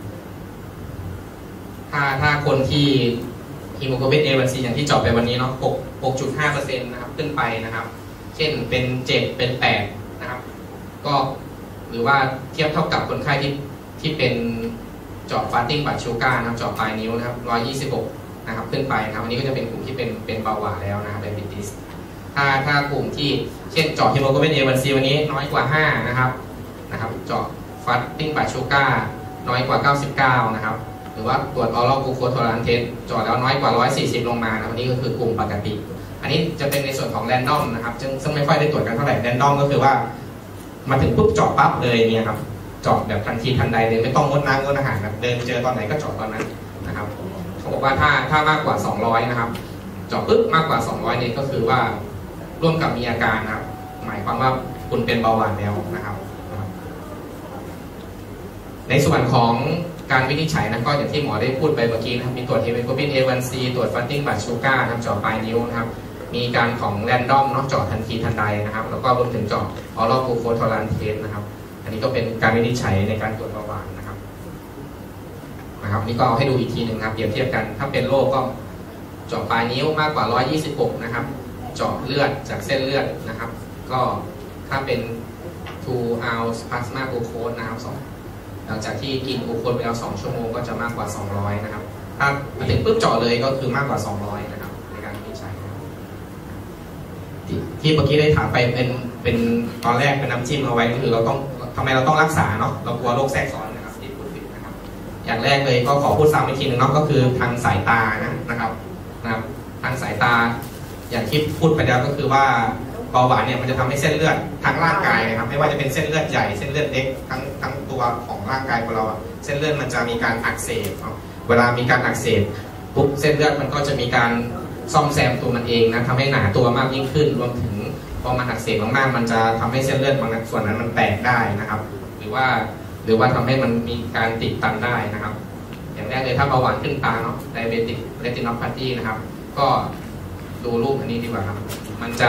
S1: ถ้าคนที่ฮีโมโกลบิน A1C อย่างที่เจาะไปวันนี้เนาะ 6.5% นะครับขึ้นไปนะครับเช่นเป็น7เป็น8นะครับก็หรือว่าเทียบเท่ากับคนไข้ที่เป็นเจาะ fasting blood sugar นะครับเจาะปลายนิ้วนะครับ126นะครับขึ้นไปนะครับอันนี้ก็จะเป็นกลุ่มที่เป็นเบาหวานแล้วนะครับ diabetes ถ้ากลุ่มที่เช่นเจาะฮีโมโกลบิน A1C วันนี้น้อยกว่า5นะครับเจาะ fasting blood sugar น้อยกว่า99นะครับหรือว่าตรวจ oral glucose tolerance test เจาะแล้วน้อยกว่า140ลงมานะวันนี้ก็คือกลุ่มปกติอันนี้จะเป็นในส่วนของ random นะครับซึ่งไม่ค่อยได้ตรวจกันเท่าไหร่ random ก็คือว่ามาถึงปุ๊บเจาะปั๊บเลยเนี่ยครับเจาะแบบทันทีทันใดเลยไม่ต้องงดน้ำงดอาหารเดินเจอตอนไหนก็เจาะตอนนั้นนะครับเขาบอกว่าถ้ามากกว่า200นะครับเจาะปุ๊บมากกว่า200นี่ก็คือว่าร่วมกับมีอาการนะครับหมายความว่าคุณเป็นเบาหวานแล้วนะครับในส่วนของการวินิจฉัยนะก็อย่างที่หมอได้พูดไปเมื่อกี้นะครับมีตรวจฮีโมโกลบิน A1C ตรวจ fasting blood sugar นะครับเจาะปลายนิ้วนะครับมีการของแรนดอมเนาะเจาะทันทีทันใดนะครับแล้วก็รวมถึงเจาะ oral glucose tolerance test นะครับอันนี้ก็เป็นการวินิจฉัยในการตรวจเบาหวานนะครับนี่ก็เอาให้ดูอีกทีหนึ่งครับเปรียบเทียบกันถ้าเป็นโรคก็เจาะปลายนิ้วมากกว่า126นะครับเจาะเลือดจากเส้นเลือดนะครับก็ถ้าเป็น 2 ounce plasma glucose นะครับหลังจากที่กินกลูโคสไปแล้ว2ชั่วโมงก็จะมากกว่า200นะครับถ้ามาถึงปุ๊บเจาะเลยก็คือมากกว่า200นะครับในการวินิจฉัยที่เมื่อกี้ได้ถามไปเป็นตอนแรกเป็นน้ำจิ้มเอาไว้ก็คือเราต้องทำไมเราต้องรักษาเนาะเรากลัวโรคแทรกซ้อนนะครับที่พูดถึงนะครับอย่างแรกเลยก็ขอพูดซ้ำอีกทีหนึ่งเนาะก็คือทางสายตานะครับทางสายตาอย่างที่พูดไปแล้วก็คือว่าเบาหวานเนี่ยมันจะทำให้เส้นเลือดทั้งร่างกายนะครับไม่ว่าจะเป็นเส้นเลือดใหญ่เส้นเลือดเล็กทั้งตัวของร่างกายของเราเส้นเลือดมันจะมีการอักเสบเวลามีการอักเสบปุ๊บเส้นเลือดมันก็จะมีการซ่อมแซมตัวมันเองนะทำให้หนาตัวมากยิ่งขึ้นรวมถึงพอมันอักเสบมากๆมันจะทำให้เส้นเลือดบางส่วนนั้นมันแตกได้นะครับหรือว่าทำให้มันมีการติดตันได้นะครับอย่างแรกเลยถ้าเบาหวานขึ้นตาเนาะ diabetic retinopathy นะครับก็ดูรูปอันนี้ดีกว่าครับมันจะ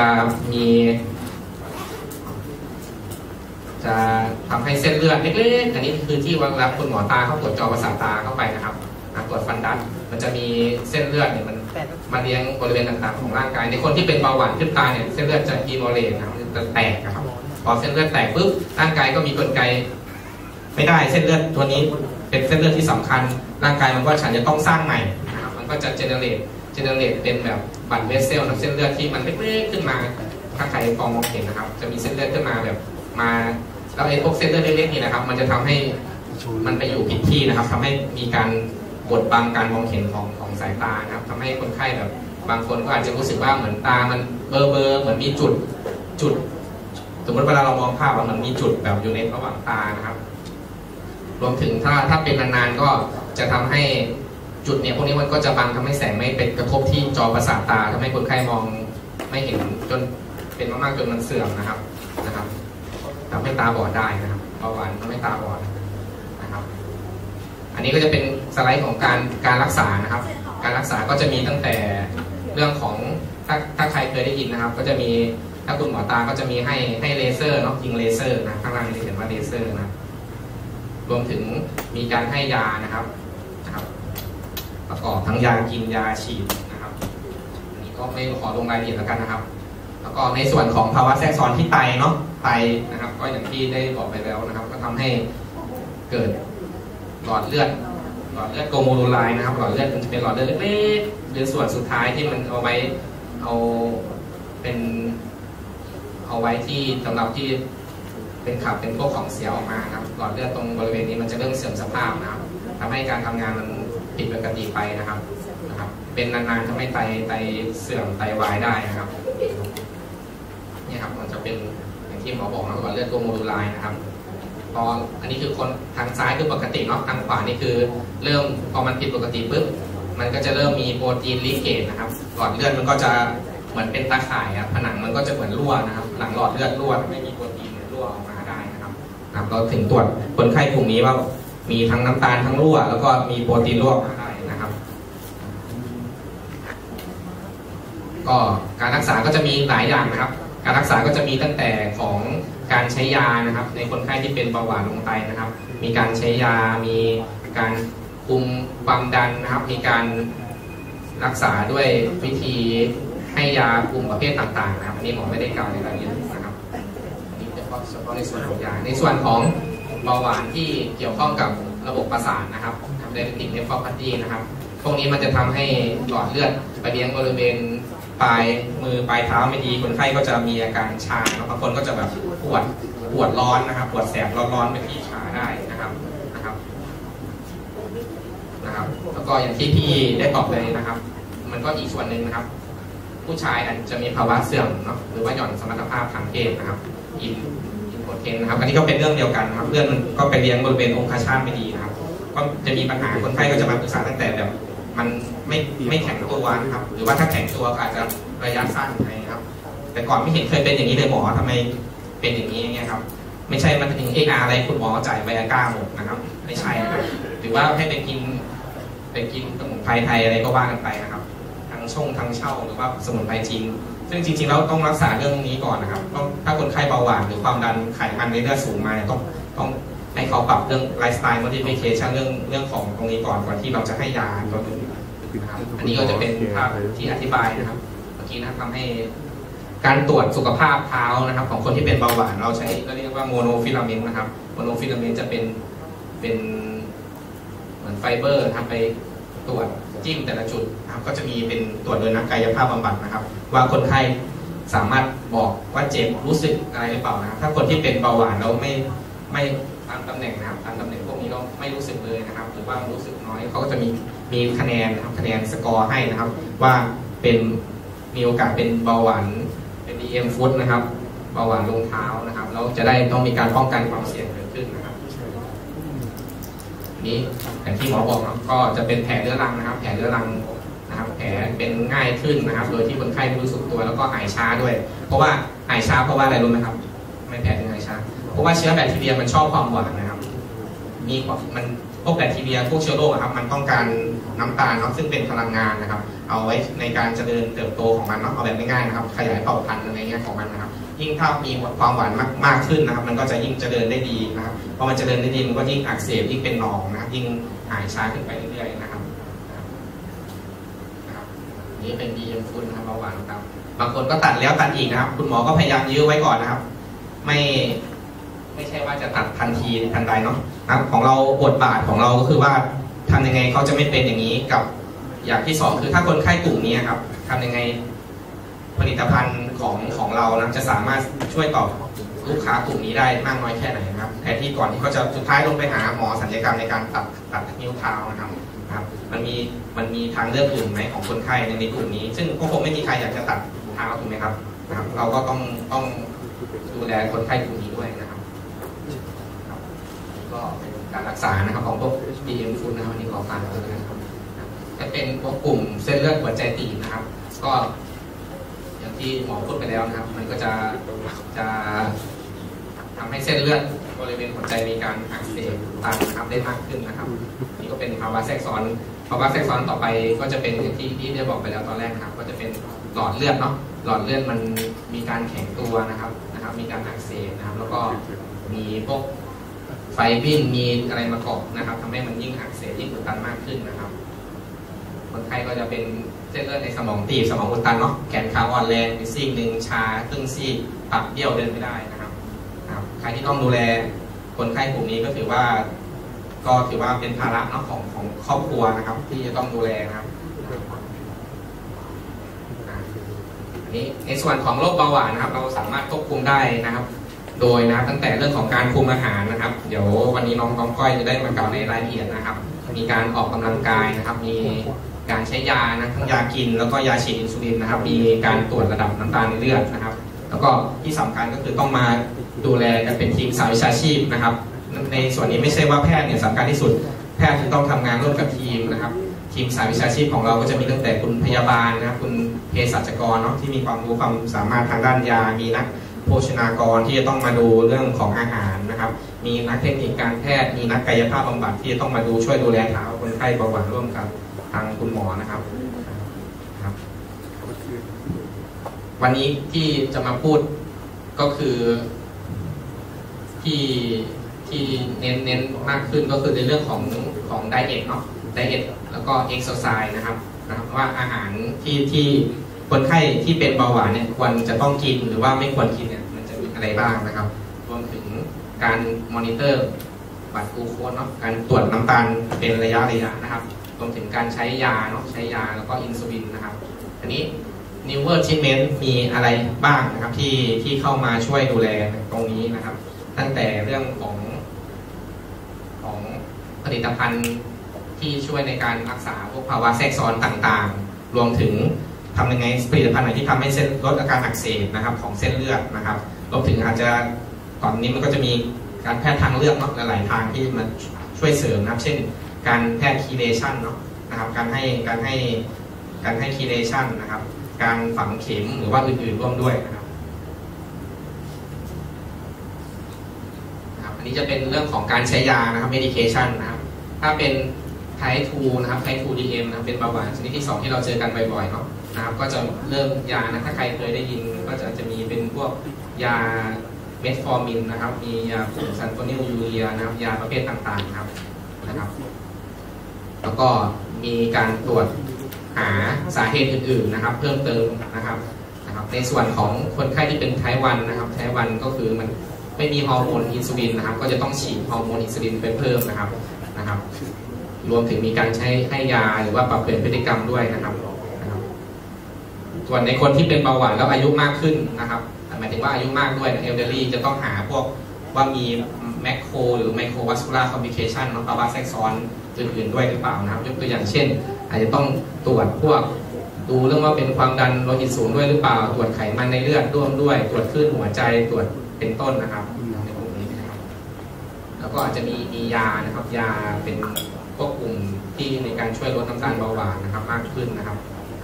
S1: ทำให้เส้นเลือดเล็กๆอันนี้คือที่วัดรับคุณหมอตาเขาตรวจจอประสาทตาเข้าไปนะครับตรวจฟันดัสมันจะมีเส้นเลือดเนี่ยมันมาเลี้ยงบริเวณต่างๆของร่างกายในคนที่เป็นเบาหวานขึ้นตาเนี่ยเส้นเลือดจะฮีโมเลสนะครับจะแตกนะครับพอเส้นเลือดแตกปุ๊บร่างกายก็มีกลไกไม่ได้เส้นเลือดตัวนี้เป็นเส้นเลือดที่สำคัญร่างกายมันก็ฉันจะต้องสร้างใหม่นะครับมันก็จะเจเนเรตเป็นแบบบัตรเวสเซลนะเส้นเลือดที่มันเล็กๆขึ้นมาถ้าใครมองเห็นนะครับจะมีเส้นเลือดขึ้นมาแบบมาแล้วไอ้พวกเส้นเลือดเล็กๆนี่นะครับมันจะทำให้มันไปอยู่ผิดที่นะครับทำให้มีการบดบังการมองเห็นของสายตานะครับทำให้คนไข้แบบบางคนก็อาจจะรู้สึกว่าเหมือนตามันเบลอเหมือนมีจุดสมมติเวลาเรามองภาพว่ามันมีจุดแบบอยู่ในระหว่างตานะครับรวมถึงถ้าเป็นนานๆก็จะทำให้จุดเนี่ยพวกนี้มันก็จะบังทำให้แสงไม่เป็นกระทบที่จอประสาทตาทำให้คนไข้มองไม่เห็นจนเป็นมากๆจนมันเสื่อมนะครับทำให้ตาบอดได้นะครับเบาหวานทำให้ตาบอดนะครับอันนี้ก็จะเป็นสไลด์ของการรักษานะครับการรักษาก็จะมีตั้งแต่เรื่องของถ้าใครเคยได้ยินนะครับก็จะมีถ้าคุณหมอตาก็จะมีให้เลเซอร์เนาะยิงเลเซอร์นะข้างล่างนี้เห็นว่าเลเซอร์นะรวมถึงมีการให้ยานะครับประกอบทั้งยากินยาฉีดนะครับอันนี้ก็ไม่ขอลงรายละเอียดแล้วกันนะครับแล้วก็ในส่วนของภาวะแทรกซ้อนที่ไตเนาะไตนะครับก็อย่างที่ได้บอกไปแล้วนะครับก็ทำให้เกิดหลอดเลือดโกโมโลไลน์นะครับหลอดเลือดมันจะเป็นหลอดเลือดเล็กๆหรือส่วนสุดท้ายที่มันเอาไว้ที่สำหรับที่เป็นขับเป็นพวกของเสียออกมาครับหลอดเลือดตรงบริเวณนี้มันจะเริ่มเสื่อมสภาพนะครับทำให้การทำงานมันผิดปกติไปนะครับเป็นนานๆทำให้ไตเสื่อมไตวายได้นะครับนี่ครับมันจะเป็นอย่างที่หมอบอกนะหลอดเลือดโกโมโลไลน์นะครับพออันนี้คือคนทางซ้ายคือปกติเนาะทางขวานี่คือเริ่มพอมันผิดปกติปุ๊บมันก็จะเริ่มมีโปรตีนลีเคจนะครับหลอดเลือดมันก็จะเหมือนเป็นตาข่ายผนังมันก็จะเหมือนรั่วนะครับหลังหลอดเลือดรั่วไม่มีโปรตีนรั่วออกมาได้นะครับนะครับเราถึงตรวจคนไข้กลุ่มนี้ว่ามีทั้งน้ำตาลทั้งรั่วแล้วก็มีโปรตีนรั่วมาได้นะครับก็การรักษาก็จะมีหลายอย่างนะครับการรักษาก็จะมีตั้งแต่ของการใช้ยานะครับในคนไข้ที่เป็นเบาหวานลงไตนะครับมีการใช้ยามีการคุมความดันนะครับมีการรักษาด้วยวิธีให้ยากลุ่มประเภทต่างๆนะครับอันนี้ผมไม่ได้กล่าวในรายละเอียดนะครับนี่เฉพาะในส่วนของยาในส่วนของเบาหวานที่เกี่ยวข้องกับระบบประสาทนะครับไดอะเบติกเนฟรอพาธีนะครับพวกนี้มันจะทำให้หลอดเลือดไปเลี้ยงบริเวณปลายมือปลายเท้าไม่ดีคนไข้ก็จะมีอาการชาบางคนก็จะแบบปวดร้อนนะครับปวดแสบร้อนๆเป็นที่ชาได้นะครับแล้วก็อย่างที่พี่ได้บอกเลยนะครับมันก็อีกส่วนหนึ่งนะครับผู้ชายอาจจะมีภาวะเสื่อมเนาะหรือว่าหย่อนสมรรถภาพทางเพศนะครับอินโพเทนนะครับอันนี้ก็เป็นเรื่องเดียวกันนะครับเพื่อนมันก็ไปเลี้ยงบริเวณองคชาตไม่ดีนะครับก็จะมีปัญหาคนไข้ก็จะมาปรึกษาตั้งแต่แบบมันไม่แข็งตัวนะครับหรือว่าถ้าแข็งตัวอาจจะระยะสั้นนะครับแต่ก่อนไม่เห็นเคยเป็นอย่างนี้เลยหมอทำไมเป็นอย่างนี้อย่างเงี้ยครับไม่ใช่มันถึงอะไรคุณหมอจ่ายไวอาก้าหมดนะครับไม่ใช่นะครับหรือว่าให้ไปกินสมุนไพรไทยอะไรก็ว่ากันไปนะครับทางเช่าหรือว่าสมุนไพรจีนซึ่งจริงๆเราต้องรักษาเรื่องนี้ก่อนนะครับถ้าคนไข้เบาหวานหรือความดันไขมันในเลือดสูงมาต้องให้เขาปรับเรื่องไลฟ์สไตล์ modification เรื่องของตรงนี้ก่อนที่เราจะให้ยาตัวนึงนะครับอันนี้ก็จะเป็นภาพที่อธิบายนะครับเมื่อกี้นะทำให้การตรวจสุขภาพเท้านะครับของคนที่เป็นเบาหวานเราใช้เรียกว่าโมโนฟิลาเมนต์นะครับโมโนฟิลาเมนต์จะเป็นเหมือนไฟเบอร์ทำไปตรวจจิ้มแต่ละจุดนะครับก็จะมีเป็นตรวจโดยนักกายภาพบำบัดนะครับว่าคนไข้สามารถบอกว่าเจ็บรู้สึกอะไรหรือเปล่านะครับถ้าคนที่เป็นเบาหวานเราไม่ตามตำแหน่งนะครับตามตำแหน่งพวกนี้เราไม่รู้สึกเลยนะครับหรือว่ารู้สึกน้อยเขาก็จะมีคะแนนนะครับคะแนนสกอร์ให้นะครับว่ามีโอกาสเป็นเบาหวานเป็น DM ฟุตนะครับเบาหวานลงเท้านะครับแล้วจะได้ต้องมีการป้องกันความเสี่ยงเกิดขึ้นนะครับนี้อย่างที่หมอบอกนะก็จะเป็นแผลเรื้อรังนะครับแผลเรื้อรังนะครับแผลเป็นง่ายขึ้นนะครับโดยที่คนไข้ไม่รู้สึกตัวแล้วก็หายช้าด้วยเพราะว่าหายช้าเพราะว่าอะไรรู้ไหมครับไม่แผลถึงหายช้าเพราะว่าเชื้อแบคทีเรียมันชอบความหวานนะครับมันพวกแบคทีเรียพวกเชื้อโรคครับมันต้องการน้ำตาลเนาะซึ่งเป็นพลังงานนะครับเอาไว้ในการเจริญเติบโตของมันเนาะเอาแบบง่ายๆนะครับขยายเผ่าพันธุ์อะไรเงี้ยของมันนะครับยิ่งถ้ามีความหวานมากขึ้นนะครับมันก็จะยิ่งเจริญได้ดีนะครับพอมันเจริญได้ดีมันก็ยิ่งอักเสบยิ่งเป็นหนองนะครับยิ่งหายช้าขึ้นไปเรื่อยๆนะครับนี่เป็น DM ฟุตนะครับเบาหวานครับบางคนก็ตัดแล้วตัดอีกนะครับคุณหมอก็พยายามยื้อไว้ก่อนนะครับไม่ใช่ว่าจะตัดทันทีทันใดเนาะนะครับของเราบทบาทของเราก็คือว่าทำยังไงเขาจะไม่เป็นอย่างนี้กับอย่างที่2คือถ้าคนไข้กลุ่มนี้ครับทำยังไงผลิตภัณฑ์ของเรานะจะสามารถช่วยตอบลูกค้ากลุ่มนี้ได้มากน้อยแค่ไหนนะครับแทนที่ก่อนที่เขาจะสุดท้ายลงไปหาหมอศัลยกรรมในการตัดนิ้วเท้านะครับมันมีทางเลือกอื่นไหมของคนไข้ในกลุ่มนี้ซึ่งก็คงไม่มีใครอยากจะตัดเท้าถูกไหมครับเราก็ต้องดูแลคนไข้กลุ่มนี้ด้วยนะครับก็เป็นการรักษานะครับของพวก DM ฟุตนะครับวันนี้ขอฟังเลยนะครับจะเป็นพวกกลุ่มเส้นเลือดหัวใจตีบนะครับก็อย่างที่หมอพูดไปแล้วนะครับมันก็จะทำให้เส้นเลือดบริเวณหัวใจมีการอักเสบตันนะครับได้มากขึ้นนะครับนี่ก็เป็นภาวะแทรกซ้อนต่อไปก็จะเป็นอย่างที่ได้บอกไปแล้วตอนแรกนะครับก็จะเป็นหลอดเลือดเนาะหลอดเลือดมันมีการแข็งตัวนะครับมีการอักเสบนะครับแล้วก็มีพวกไฟบิ้นมีอะไรมาเกาะนะครับทำให้มันยิ่งอักเสบยิ่งอุดตันมากขึ้นนะครับคนไข้ก็จะเป็นเส้นเลือดในสมองตีบสมองอุดตันเนาะแขนขาอ่อนแรงมีซีกหนึ่งชาครึ่งซีกปากเบี้ยวเดินไม่ได้นะครับใครที่ต้องดูแลคนไข้กลุ่มนี้ก็ถือว่าเป็นภาระเนาะของครอบครัวนะครับที่จะต้องดูแลนะครับนี้ในส่วนของโรคเบาหวานนะครับเราสามารถควบคุมได้นะครับโดยนะตั้งแต่เรื่องของการคุมอาหารนะครับเดี๋ยววันนี้น้องก้อยจะได้มากล่าวในรายละเอียดนะครับมีการออกกำลังกายนะครับมีการใช้ยานะทั้งยากินแล้วก็ยาฉีดอินซูลินนะครับมีการตรวจระดับน้ำตาลในเลือดนะครับแล้วก็ที่สำคัญก็คือต้องมาดูแลกันเป็นทีมสาวิชาชีพนะครับในส่วนนี้ไม่ใช่ว่าแพทย์เนี่ยสำคัญที่สุดแพทย์จะต้องทำงานร่วมกับทีมนะครับทีมสาวิชาชีพของเราก็จะมีตั้งแต่คุณพยาบาลนะครับคุณเภสัชกรเนาะที่มีความรู้ความสามารถทางด้านยามีนักโภชนากรที่จะต้องมาดูเรื่องของอาหารนะครับมีนักเทคนิคการแพทย์มีนักกายภาพบำบัดที่จะต้องมาดูช่วยดูแลเท้าคนไข้เบาหวานร่วมกับทางคุณหมอนะครับวันนี้ที่จะมาพูดก็คือที่เน้นมากขึ้นก็คือในเรื่องของไดเอทเนาะไดเอทแล้วก็เอ็กซ์ไซส์นะครับว่าอาหารที่คนไข้ที่เป็นเบาหวานเนี่ยควรจะต้องกินหรือว่าไม่ควรกินเนี่ยมันจะมีอะไรบ้างนะครับรวมถึงการมอนิเตอร์วัดกลูโคสเนาะการตรวจน้ำตาลเป็นระยะนะครับรวมถึงการใช้ยาเนาะใช้ยาแล้วก็อินซูลินนะครับอันนี้Newer Treatment มีอะไรบ้างนะครับที่เข้ามาช่วยดูแลตรงนี้นะครับตั้งแต่เรื่องของผลิตภัณฑ์ที่ช่วยในการรักษาพวกภาวะแทรกซ้อนต่างๆรวมถึงทำยังไงผลิตภัณฑ์ไหนที่ทำให้เส้นลดอาการอักเสบนะครับของเส้นเลือดนะครับรวมถึงอาจจะตอนนี้มันก็จะมีการแพทย์ทางเลือกหลายๆทางที่มาช่วยเสริมนะครับเช่นการแพทย์คีเลชันเนาะนะครับการให้คีเลชันนะครับการฝังเข็มหรือว่าอื่นๆร่วมด้วยนะครับอันนี้จะเป็นเรื่องของการใช้ยานะครับ medication นะครับถ้าเป็น type 2นะครับ type 2 DM นะครับเป็นเบาหวานชนิดที่2ที่เราเจอกันบ่อยๆเนาะนะครับก็จะเริ่มยานะถ้าใครเคยได้ยินก็จะมีเป็นพวกยาเมทฟอร์มินนะครับมียาผงซัลโฟนิลยูเรียนะครับยาประเภทต่างๆนะครับแล้วก็มีการตรวจหาสาเหตุอื่นๆนะครับเพิ่มเติมนะครับในส่วนของคนไข้ที่เป็นไทป์ 1นะครับไทป์ 1ก็คือมันไม่มีฮอร์โมนอินซูลินนะครับก็จะต้องฉีดฮอร์โมนอินซูลินไปเพิ่มนะครับรวมถึงมีการใช้ให้ยาหรือว่าปรับเปลี่ยนพฤติกรรมด้วยนะครับส่วนในคนที่เป็นเบาหวานแล้วอายุมากขึ้นนะครับหมายถึงว่าอายุมากด้วยเอลเดอรี่จะต้องหาพวกว่ามีแมคโครหรือไมโครวัสคูลาร์คอมพลิเคชันภาวะแทรกซ้อนอื่นๆด้วยหรือเปล่านะครับยกตัวอย่างเช่นอาจจะต้องตรวจพวกดูเรื่องว่าเป็นความดันโลหิตสูงด้วยหรือเปล่าตรวจไขมันในเลือดร่วมด้วยตรวจคลื่นหัวใจตรวจเป็นต้นนะครับในพวกนี้นะครับแล้วก็อาจจะมียานะครับยาเป็นพวกกลุ่มที่ในการช่วยลดน้ำตาลเบาหวานนะครับมากขึ้นนะครับ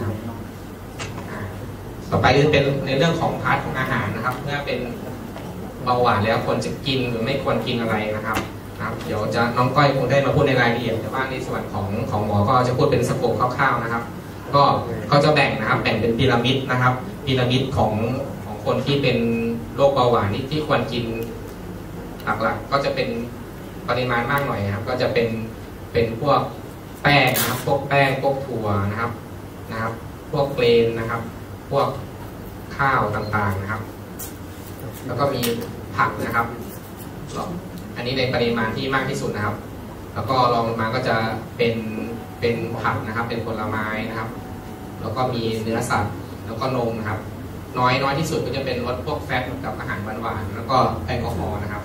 S1: ต่อไปจะเป็นในเรื่องของพาร์ทของอาหารนะครับเมื่อเป็นเบาหวานแล้วควรจะกินหรือไม่ควรกินอะไรนะครับเดี๋ยวจะน้องก้อยคงได้มาพูดในรายละเอียดแต่ว่าในส่วนของหมอก็จะพูดเป็นสโคปคร่าวๆนะครับก็เขาจะแบ่งนะครับแบ่งเป็นพีระมิดนะครับพีระมิดของคนที่เป็นโรคเบาหวานที่ควรกินหลักๆก็จะเป็นปริมาณมากหน่อยครับก็จะเป็นพวกแป้งนะครับพวกแป้งพวกถั่วนะครับพวกเกรนนะครับพวกข้าวต่างๆนะครับแล้วก็มีผักนะครับอันนี้ในปริมาณที่มากที่สุดนะครับแล้วก็รองลงมาก็จะเป็นผักนะครับเป็นผลไม้นะครับแล้วก็มีเนื้อสัตว์แล้วก็นมนะครับน้อยที่สุดก็จะเป็นลดพวกแฟตกับอาหารหวานๆแล้วก็แอลกอฮอล์นะครับ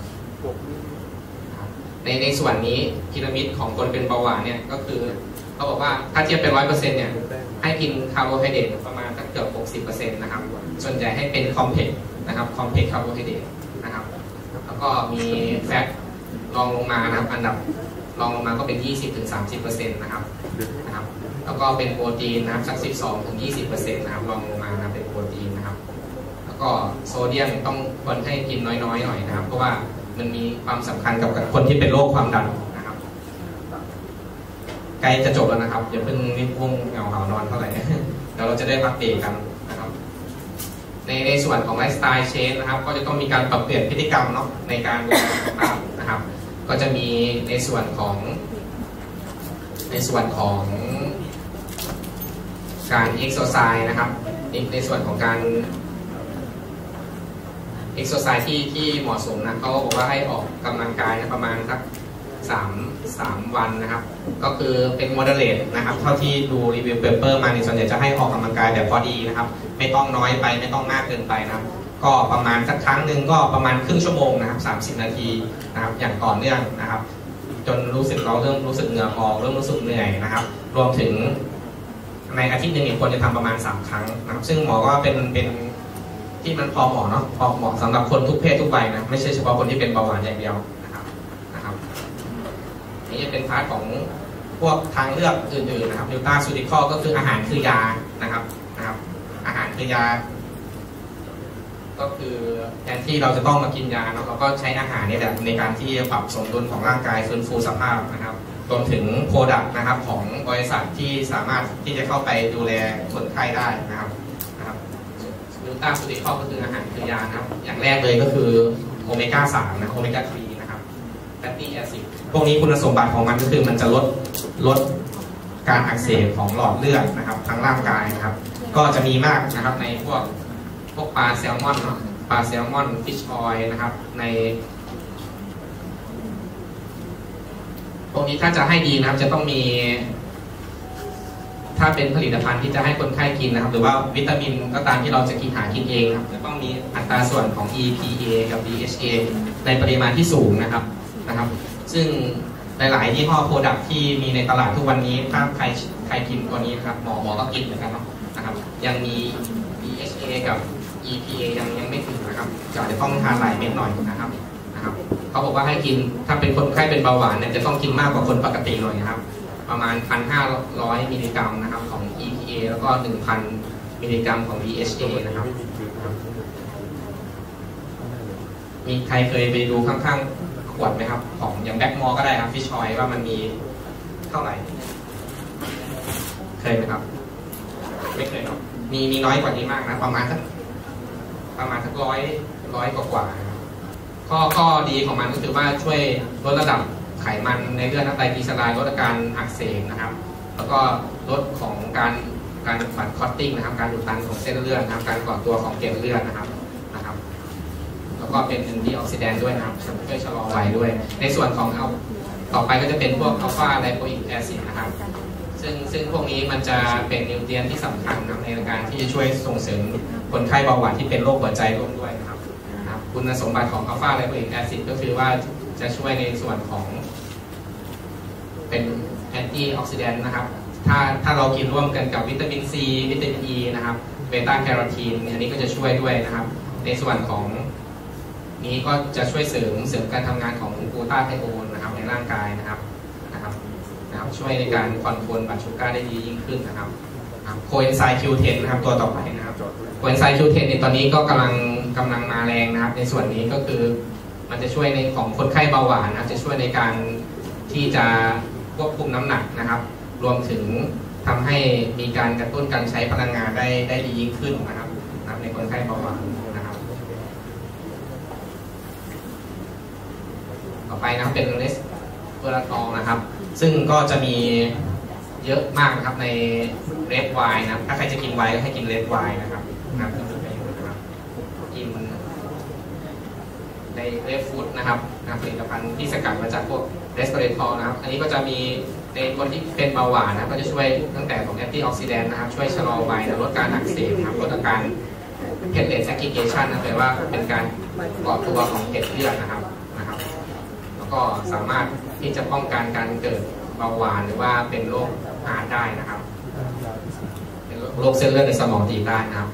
S1: ในส่วนนี้พีระมิดของคนเป็นเบาหวานเนี่ยก็คือเขาบอกว่าถ้าเทียบเป็น 100% เนี่ยให้กินคาร์โบไฮเดรตประมาณเกือบ 60% นะครับส่วนใหญ่ให้เป็นคอมเพล็กซ์นะครับคอมเพล็กซ์คาร์โบไฮเดรตนะครับแล้วก็มีแฟตรองลงมานะครับอันดับรองลงมาก็เป็น 20-30% นะครับแล้วก็เป็นโปรตีนนะครับสัก 12-20% นะครับรองลงมานะเป็นโปรตีนนะครับแล้วก็โซเดียมต้องควรให้กินน้อยหน่อยนะครับเพราะว่ามันมีความสำคัญกับคนที่เป็นโรคความดันนะครับใกล้จะจบแล้วนะครับอย่าเพิ่งรีบพุ่งเหงาหานอนเท่าไหร่ เดี๋ยวเราจะได้พักเบรกกันนะครับในส่วนของไลฟ์สไตล์เชนนะครับก็จะต้องมีการปรับเปลี่ยนพฤติกรรมเนาะในการดูแลสุขภาพนะครับก็จะมีในส่วนของการเอ็กซ์ไซส์นะครับในส่วนของการเอ็กซ์ไซส์ที่เหมาะสมนะเขาบอกว่าให้ออกกำลังกายนะประมาณสัก3 วันนะครับก็คือเป็นโมเดเลตนะครับเท่าที่ดูรีวิวเปเปอร์มาในส่วนใหญ่จะให้ออกกำลังกายแบบพอดีนะครับไม่ต้องน้อยไปไม่ต้องมากเกินไปนะครับก็ประมาณสักครั้งหนึ่งก็ประมาณครึ่งชั่วโมงนะครับ30 นาทีนะครับอย่างต่อเนื่องนะครับจนรู้สึกเราเริ่มรู้สึกเหงื่อออกเริ่มรู้สึกเหนื่อยนะครับรวมถึงในอาทิตย์หนึ่งควรจะทำประมาณ3 ครั้งนะครับซึ่งหมอก็เป็นที่มันพอเหมาะเนาะพอเหมาะสำหรับคนทุกเพศทุกวัยนะไม่ใช่เฉพาะคนที่เป็นเบาหวานอย่างเดียวนะครับนี่จะเป็นพาร์ทของพวกทางเลือกอื่นๆนะครับนิวตราซูติคอลก็คืออาหารคือยานะครับอาหารคือยาก็คือแทนที่เราจะต้องมากินยาเนาะเราก็ใช้อาหารนี่แหละในการที่จะปรับสมดุลของร่างกายฟื้นฟูสภาพนะครับรวมถึงโปรดักต์นะครับของบริษัทที่สามารถที่จะเข้าไปดูแลคนไข้ได้นะครับนิวต้าฟูติคอลก็คืออาหารคือยานะครับอย่างแรกเลยก็คือโอเมก้า 3นะโอเมก้า 3นะครับแฟตตี้แอซิดพวกนี้คุณสมบัติของมันก็คือมันจะลดการอักเสบของหลอดเลือดนะครับทั้งร่างกายนะครับก็จะมีมากนะครับในพวกปลาแซลมอนเนาะปลาแซลมอนฟิชออยล์นะครับในตรงนี้ถ้าจะให้ดีนะครับจะต้องมีถ้าเป็นผลิตภัณฑ์ที่จะให้คนไข้กินนะครับหรือว่าวิตามินก็ตามที่เราจะกินเองนะครับจะต้องมีอัตราส่วนของ EPA กับ DHA ในปริมาณที่สูงนะครับซึ่งหลายๆยี่ห้อโปรดักที่มีในตลาดทุกวันนี้ถ้าใครกินตัวนี้นะครับหมอก็กินเหมือนกันนะครับยังมี DHA กับ EPA ยังไม่ถึงนะครับจะต้องทานหลายเม็ดหน่อยนะครับเขาบอกว่าให้กินถ้าเป็นคนไข้เป็นเบาหวานเนี่ยจะต้องกินมากกว่าคนปกติหน่อยนะครับประมาณ 1,500 มิลลิกรัมนะครับของ EPA แล้วก็ 1,000 มิลลิกรัมของ DHA นะครับมีใครเคยไปดูข้างๆขวดไหมครับของอย่างแบ็กมอร์ก็ได้ครับฟิชออยว่ามันมีเท่าไหร่เคยไหมครับไม่เคยหรอกมีน้อยกว่านี้มากนะประมาณสักร้อยกว่าข้อดีของมันก็คือว่าช่วยลดระดับไขมันในเลือดไตรกลีเซอไรด์ลดอาการอักเสบนะครับแล้วก็ลดของการบัดคอตติ้งนะครับการอุดตันของเส้นเลือดนะครับการก่อตัวของเกล็ดเลือดนะครับแล้วก็เป็นแอนตี้ออกซิแดนต์ด้วยนะครับช่วยชะลอวัยด้วยในส่วนของต่อไปก็จะเป็นพวกอัลฟาไลโปอิกแอซิดนะครับซึ่งพวกนี้มันจะเป็นนิวเทรียนที่สำคัญนะในการที่จะช่วยส่งเสริมคนไข้เบาหวานที่เป็นโรคหัวใจร่วมด้วยนะครับคุณสมบัติของอัลฟาไลโปอิกแอซิดก็คือว่าจะช่วยในส่วนของเป็นแอนตี้ออกซิแดนต์นะครับถ้าเรากินร่วมกันกับวิตามินซีวิตามินอีนะครับเบต้าแคโรทีนอันนี้ก็จะช่วยด้วยนะครับในส่วนของนี้ก็จะช่วยเสริมการทำงานของกลูตาไทโอนนะครับในร่างกายนะครับช่วยในการคอนโทรลบลัดชูการ์ได้ดียิ่งขึ้นนะครับโคเอนไซม์ Q10 นะครับตัวต่อไปนะครับโคเอนไซม์ Q10 ในตอนนี้ก็กำลังมาแรงนะครับในส่วนนี้ก็คือมันจะช่วยในของคนไข้เบาหวานนะจะช่วยในการที่จะควบคุมน้ำหนักนะครับรวมถึงทำให้มีการกระตุ้นการใช้พลังงานได้ดียิ่งขึ้นนะครับในคนไข้เบาหวานนะครับต่อไปนะครับเป็นเลสเวอร์ทองนะครับซึ่งก็จะมีเยอะมากนะครับในเรดไวน์นะครับถ้าใครจะกินไวน์ก็ให้กินเรดไวน์นะครับกินในเรดฟู้ดนะครับผลิตภัณฑ์ที่สกัดมาจากพวกเรสเตอเรทอลนะครับอันนี้ก็จะมีในคนที่เป็นเบาหวานนะก็จะช่วยตั้งแต่ของแอนตี้ออกซิแดนต์นะครับช่วยชะลอวัยลดการอักเสบครับลดอาการเพลทเลตแอคทิเกชันนะแปลว่าเป็นการก่อตัวของเกล็ดเลือดนะครับแล้วก็สามารถที่จะป้องกันการเกิดเบาหวานหรือว่าเป็นโรคฮาร์ทได้นะครับเป็นโรคเส้นเลือดในสมองตีบได้นะครับ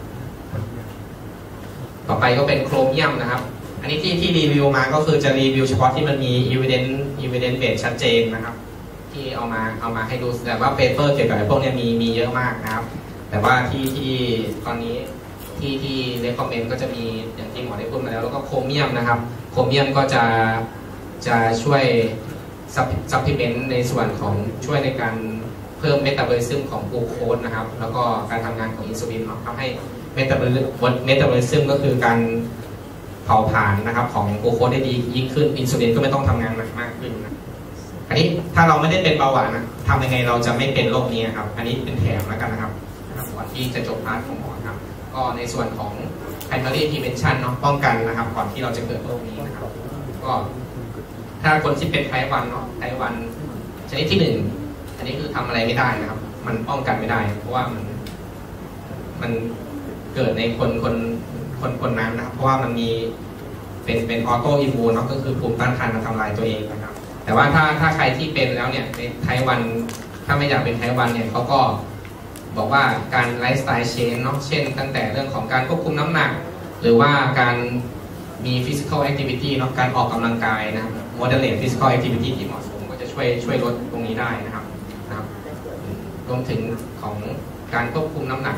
S1: ต่อไปก็เป็นโครเมียมนะครับอันนี้ที่รีวิวมาก็คือจะรีวิวเฉพาะที่มันมี evidence base ชัดเจนนะครับที่เอามาให้ดูแต่ว่าเปเปอร์เกี่ยวกับพวกนี้มีเยอะมากนะครับแต่ว่าที่ตอนนี้ที่เรคคอมเมนต์ก็จะมีอย่างที่หมอได้พูดมาแล้วก็โครเมียมนะครับโครเมียมก็จะช่วยซัพพลีเมนต์ในส่วนของช่วยในการเพิ่มเมตาบอลิซึมของกลูโคสนะครับแล้วก็การทำงานของอินซูลินทำให้เมตาบอลิซึมก็คือการเผาผลาญนะครับของกลูโคสได้ดียิ่งขึ้นอินซูลินก็ไม่ต้องทำงานมากขึ้นนะอันนี้ถ้าเราไม่ได้เป็นเบาหวานนะทำยังไงเราจะไม่เป็นโรคนี้ครับอันนี้เป็นแถมแล้วกันนะครับก่อนที่จะจบพาร์ทของหมอครับก็ในส่วนของ primary prevention เนาะป้องกันนะครับก่อนที่เราจะเกิดโรคนี้นะครับก็ถ้าคนที่เป็นไทป์ 1เนาะไทป์ 1ชนิดที่1อันนี้คือทำอะไรไม่ได้นะครับมันป้องกันไม่ได้เพราะว่ามันเกิดในคนนั้นนะครับเพราะว่ามันมีเป็นออโตอิมมูนเนาะก็คือภูมิต้านทานมาทำลายตัวเองนะครับแต่ว่าถ้าใครที่เป็นแล้วเนี่ยในไทป์ 1ถ้าไม่อยากเป็นไทป์ 1เนี่ยเขาก็บอกว่าการไลฟ์สไตล์เชนเนาะเช่นตั้งแต่เรื่องของการควบคุมน้ำหนักหรือว่าการมี physical activity เนาะการออกกำลังกายนะครับ moderate physical activity ที่เหมาะสมก็จะช่วยลดตรงนี้ได้นะครับรวมถึงของการควบคุมน้ำหนัก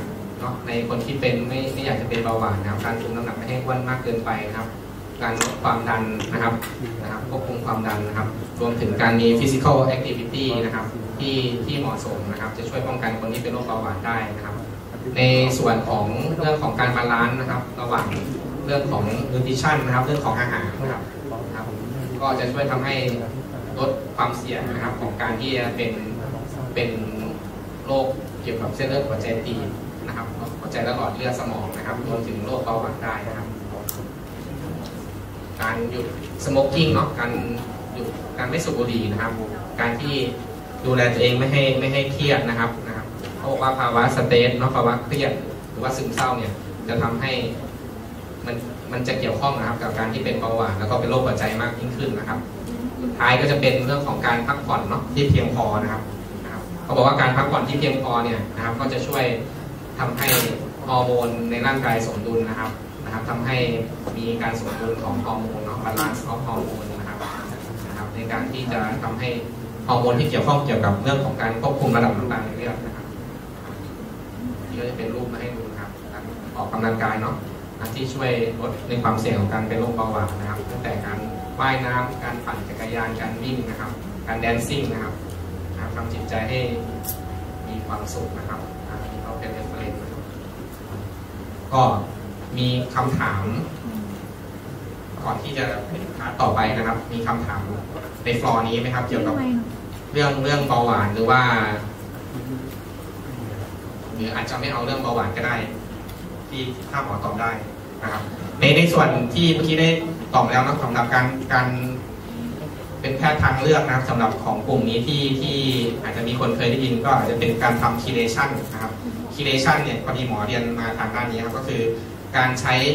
S1: เนาะในคนที่เป็นไม่อยากจะเป็นเบาหวานนะครับการคุมน้ำหนักไม่ให้อ้วนมากเกินไปนะครับการลดความดันนะครับควบคุมความดันนะครับรวมถึงการมี physical activity นะครับที่เหมาะสมนะครับจะช่วยป้องกันคนที่เป็นโรคเบาหวานได้นะครับในส่วนของเรื่องของการบาลานซ์นะครับระหว่างเรื่องของ nutrition นะครับเรื่องของอาหารนะครับก็จะช่วยทำให้ลดความเสี่ยงนะครับของการที่จะเป็นโรคเกี่ยวกับเส้นเลือดหัวใจตีบนะครับหัวใจและหลอดเลือดสมองนะครับรวมถึงโรคเบาหวานได้นะครับการหยุดสโมกกิ้งเนาะการหยุดการไม่สูบบุหรี่นะครับการที่ดูแลตัวเองไม่ให้เครียดนะครับเขาบอกว่าภาวะสเตรสเนาะภาวะเครียดหรือว่าซึมเศร้าเนี่ยจะทำให้มันจะเกี่ยวข้องนะครับกับการที่เป็นเบาหวานแล้วก็เป็นโรคหัวใจมากยิ่งขึ้นนะครับสุดท้ายก็จะเป็นเรื่องของการพักผ่อนเนาะที่เพียงพอนะครับเขาบอกว่าการพักผ่อนที่เพียงพอเนี่ยนะครับก็จะช่วยทำให้ฮอร์โมนในร่างกายสมดุลนะครับทำให้มีการสมดุลของฮอร์โมนเนาะบาลานซ์ของฮอร์โมนนะครับในการที่จะทำให้ฮอร์โมนที่เกี่ยวข้องเกี่ยวกับเรื่องของการควบคุมระดับน้ำตาลในเลือดนะครับนี่ก็จะเป็นรูปมาให้ดูนะครับออกกำลังกายเนาะที่ช่วยลดในความเสี่ยงของการเป็นโรคเบาหวานนะครับตั้งแต่การว่ายน้ำการปั่นจักรยานการวิ่งนะครับการแดนซิ่งนะครับทำจิตใจให้มีความสุขนะครับที่เขาเป็นเรฟเฟอเรนซ์นะครับก็มีคำถามก่อนที่จะเป็นคลาสต่อไปนะครับมีคำถามในฟลอร์นี้ไหมครับเกี่ยวกับเรื่องเบาหวานหรืออาจจะไม่เอาเรื่องเบาหวานก็ได้ที่ถ้าหมอตอบได้นะครับในส่วนที่เมื่อกี้ได้ตอบแล้วนะสำหรับการเป็นแพทย์ทางเลือกนะครับสำหรับของกลุ่มนี้ที่อาจจะมีคนเคยได้ยินก็อาจจะเป็นการทำคีเลชันนะครับคีเลชันเนี่ยพอดีหมอเรียนมาทางด้านนี้ครับก็คือการใช้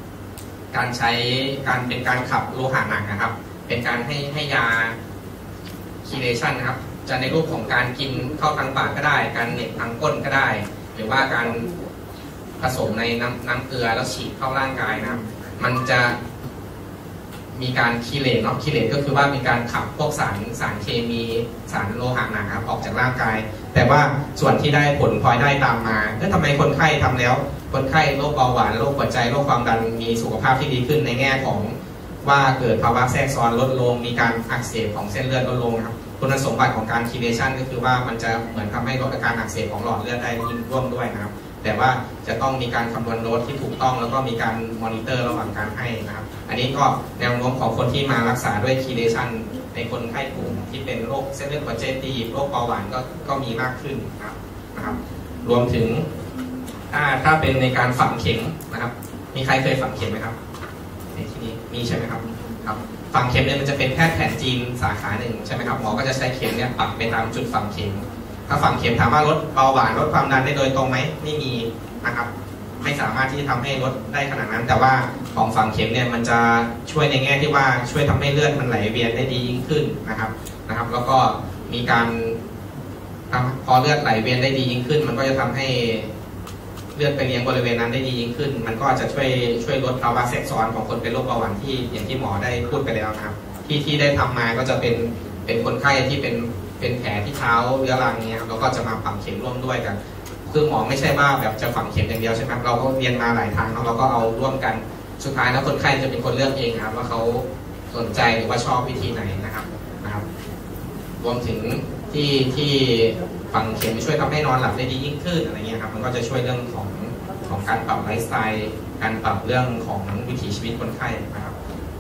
S1: การเป็นการขับโลหะหนักนะครับเป็นการให้ยาคีเลชันนะครับจะในรูปของการกินเข้าทางปากก็ได้การเหน็บทางก้นก็ได้หรือว่าการผสมในน้ำเกลือแล้วฉีดเข้าร่างกายนะครับมันจะมีการคีเลตเนาะคีเลตก็คือว่ามีการขับพวกสารเคมีสารโลหะหนักครับออกจากร่างกายแต่ว่าส่วนที่ได้ผลพลอยได้ตามมาทำไมคนไข้ทำแล้วคนไข้โรคเบาหวานโรคหัวใจโรคความดันมีสุขภาพที่ดีขึ้นในแง่ของว่าเกิดภาวะแทรกซ้อนลดลงมีการอักเสบของเส้นเลือดลดลงครับคุณสมบัติของการคีเลชันก็คือว่ามันจะเหมือนทำให้ลดอาการอักเสบของหลอดเลือดได้ยิ่งร่วมด้วยนะครับแต่ว่าจะต้องมีการคำนวณโดสที่ถูกต้องแล้วก็มีการมอนิเตอร์ระหว่างการให้นะครับอันนี้ก็แนวโน้มของคนที่มารักษาด้วยคีเลชันในคนไข้กลุ่มที่เป็นโรคเส้นเลือดหัวใจตีบโรคเบาหวานก็มีมากขึ้นนะครับรวมถึงถ้าเป็นในการฝังเข็มนะครับมีใครเคยฝังเข็มไหมครับในที่นี้มีใช่ไหมครับฝังเข็มเนี่ยมันจะเป็นแพทย์แผนจีนสาขาหนึ่งใช่ไหมครับหมอก็จะใช้เข็มเนี่ยปักไปตามจุดฝังเข็มถ้าฝังเข็มถามว่าลดเบาหวานลดความดันได้โดยตรงไหมไม่มีนะครับไม่สามารถที่จะทำให้ลดได้ขนาดนั้นแต่ว่าของฝังเข็มเนี่ยมันจะช่วยในแง่ที่ว่าช่วยทำให้เลือดมันไหลเวียนได้ดียิ่งขึ้นนะครับแล้วก็มีการพอเลือดไหลเวียนได้ดียิ่งขึ้นมันก็จะทำให้เลือดไปเลี้ยงบริเวณนั้นได้ดียิ่งขึ้นมันก็จะช่วยลดภาวะแทรกซ้อนของคนเป็นโรคเบาหวานที่อย่างที่หมอได้พูดไปแล้วนะครับที่ได้ทำมาก็จะเป็นคนไข้ที่เป็นแผลที่เท้าเรื้อรังเนี่ยแล้วก็จะมาฝังเข็มร่วมด้วยกันคือหมอไม่ใช่ว่าแบบจะฝังเข็มอย่างเดียวใช่ไหมเราก็เรียนมาหลายทางเราก็เอาร่วมกันสุดท้ายแล้วคนไข้จะเป็นคนเลือกเองครับว่าเขาสนใจหรือว่าชอบวิธีไหนนะครับรวมถึงที่ฝังเข็มช่วยทำให้นอนหลับได้ดียิ่งขึ้นอะไรเงี้ยครับมันก็จะช่วยเรื่องของการปรับไลฟ์สไตล์การปรับเรื่องของวิถีชีวิตคนไข้นะครับ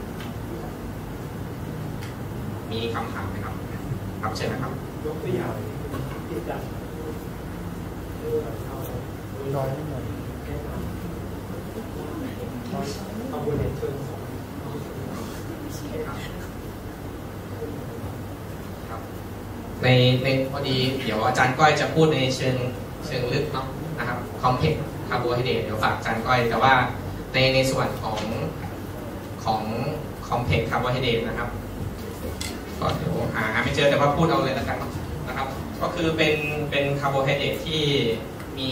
S1: มีคำถามไหมครับครับเชิญนะครับ
S6: ยกตัวอย่างที่จะน้อยนิดหน่อยเอาบนเชิงสอง
S1: ในพอดีเดี๋ยวอาจารย์ก้อยจะพูดในเชิงลึกเนาะนะครับคอมเพล็กซ์คาร์โบไฮเดรตเดี๋ยวฝากอาจารย์ก้อยแต่ว่าในส่วนของคอมเพล็กซ์คาร์โบไฮเดรตนะครับก็เดี๋ยวหาไม่เจอแต่ว่าพูดเอาเลยแล้วกันนะครับก็คือเป็นคาร์โบไฮเดรตที่มี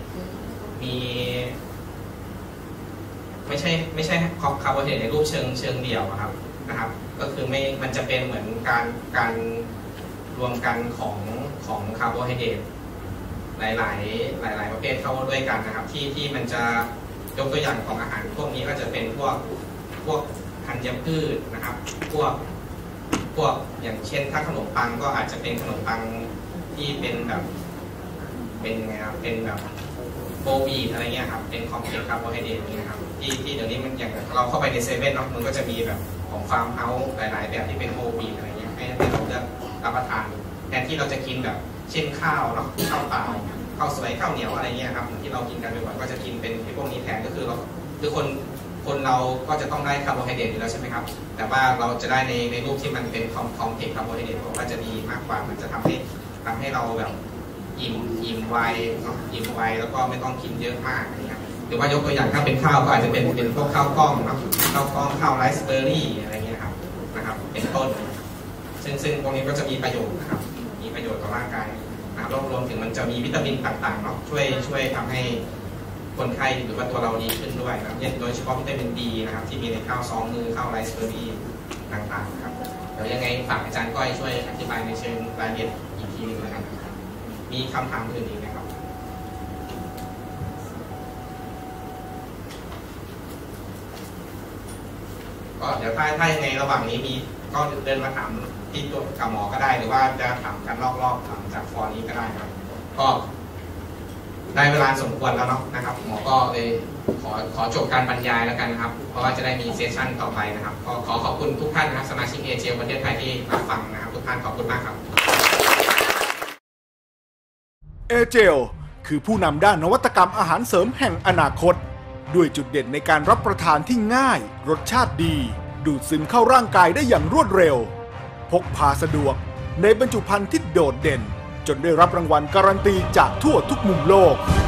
S1: ไม่ใช่คาร์โบไฮเดรตในรูปเชิงเดี่ยวนะครับก็คือมันจะเป็นเหมือนการรวมกันของคาร์โบไฮเดรตหลายประเภทเข้าด้วยกันนะครับที่มันจะยกตัวอย่างของอาหารพวกนี้ก็จะเป็นพวกธัญพืชนะครับพวกอย่างเช่นถ้าขนมปังก็อาจจะเป็นขนมปังที่เป็นแบบเป็นไงครับเป็นแบบโปรวีทอะไรเงี้ยครับเป็นคอมเพล็กซ์คาร์โบไฮเดรตนี่นะครับที่เดี๋ยวนี้มันอย่างเราเข้าไปในเซเว่นเนาะมันก็จะมีแบบของฟาร์มเฮาส์หลายๆแบบที่เป็นโปรวีทอะไรเงี้ยให้เราเลือกรับประทานแทนที่เราจะกินแบบเช่นข้าวเนาะข้าวเปล่าข้าวสวยข้าวเหนียวอะไรเงี้ยครับที่เรากินกันบ่อยๆก็จะกินเป็นพวกนี้แทนก็คือเราคือคนเราก็จะต้องได้คาร์โบไฮเดรตอยู่แล้วใช่ไหมครับแต่ว่าเราจะได้ในรูปที่มันเป็นคอมเพล็กซ์คาร์โบไฮเดรตก็จะดีมากกว่ามันจะทำให้เราแบบอิ่มไวอิ่มไวแล้วก็ไม่ต้องกินเยอะมากอะไรเงี้ยหรือว่ายกตัวอย่างถ้าเป็นข้าวก็อาจจะเป็นพวกข้าวกล้องนะข้าวกล้องข้าวไรซ์เบอร์รี่อะไรเงี้ยครับนะครับเป็นต้นซึ่งพวกนี้ก็จะมีประโยชน์นะครับมีประโยชน์ต่อร่างกายนะครับรวมถึงมันจะมีวิตามินต่างๆเนาะช่วยทำให้คนไข้หรือว่าตัวเราดีขึ้นด้วยนะครับโดยเฉพาะวิตามินดีนะครับที่มีในข้าวซองมือข้าวไรซ์เบอร์รี่ต่างๆครับเดี๋ยวยังไงฝากอาจารย์ก้อยช่วยอธิบายในเชิงรายละเอียดอีกทีนึงนะครับมีคำถามอื่นอีกไหมครับก็เดี๋ยวถ้าในระหว่างนี้มีก็เดินมาถามที่ตัวกับหมอก็ได้หรือว่าจะถามกันรอบๆถามจากฟอร์นี้ก็ได้ครับก็ได้เวลาสมควรแล้วเนาะนะครับหมอก็เลยขอจบการบรรยายแล้วกันครับเพราะว่าจะได้มีเซสชั่นต่อไปนะครับก็ขอบคุณทุกท่านนะครับสมาชิกเอเจลประเทศไทยที่รับฟังนะครับทุกท่านขอบคุณมากครับ
S7: เอเจลคือผู้นำด้านนวัตกรรมอาหารเสริมแห่งอนาคตด้วยจุดเด่นในการรับประทานที่ง่ายรสชาติดีดูดซึมเข้าร่างกายได้อย่างรวดเร็วพกพาสะดวกในบรรจุภัณฑ์ที่โดดเด่นจนได้รับรางวัลการันตีจากทั่วทุกมุมโลก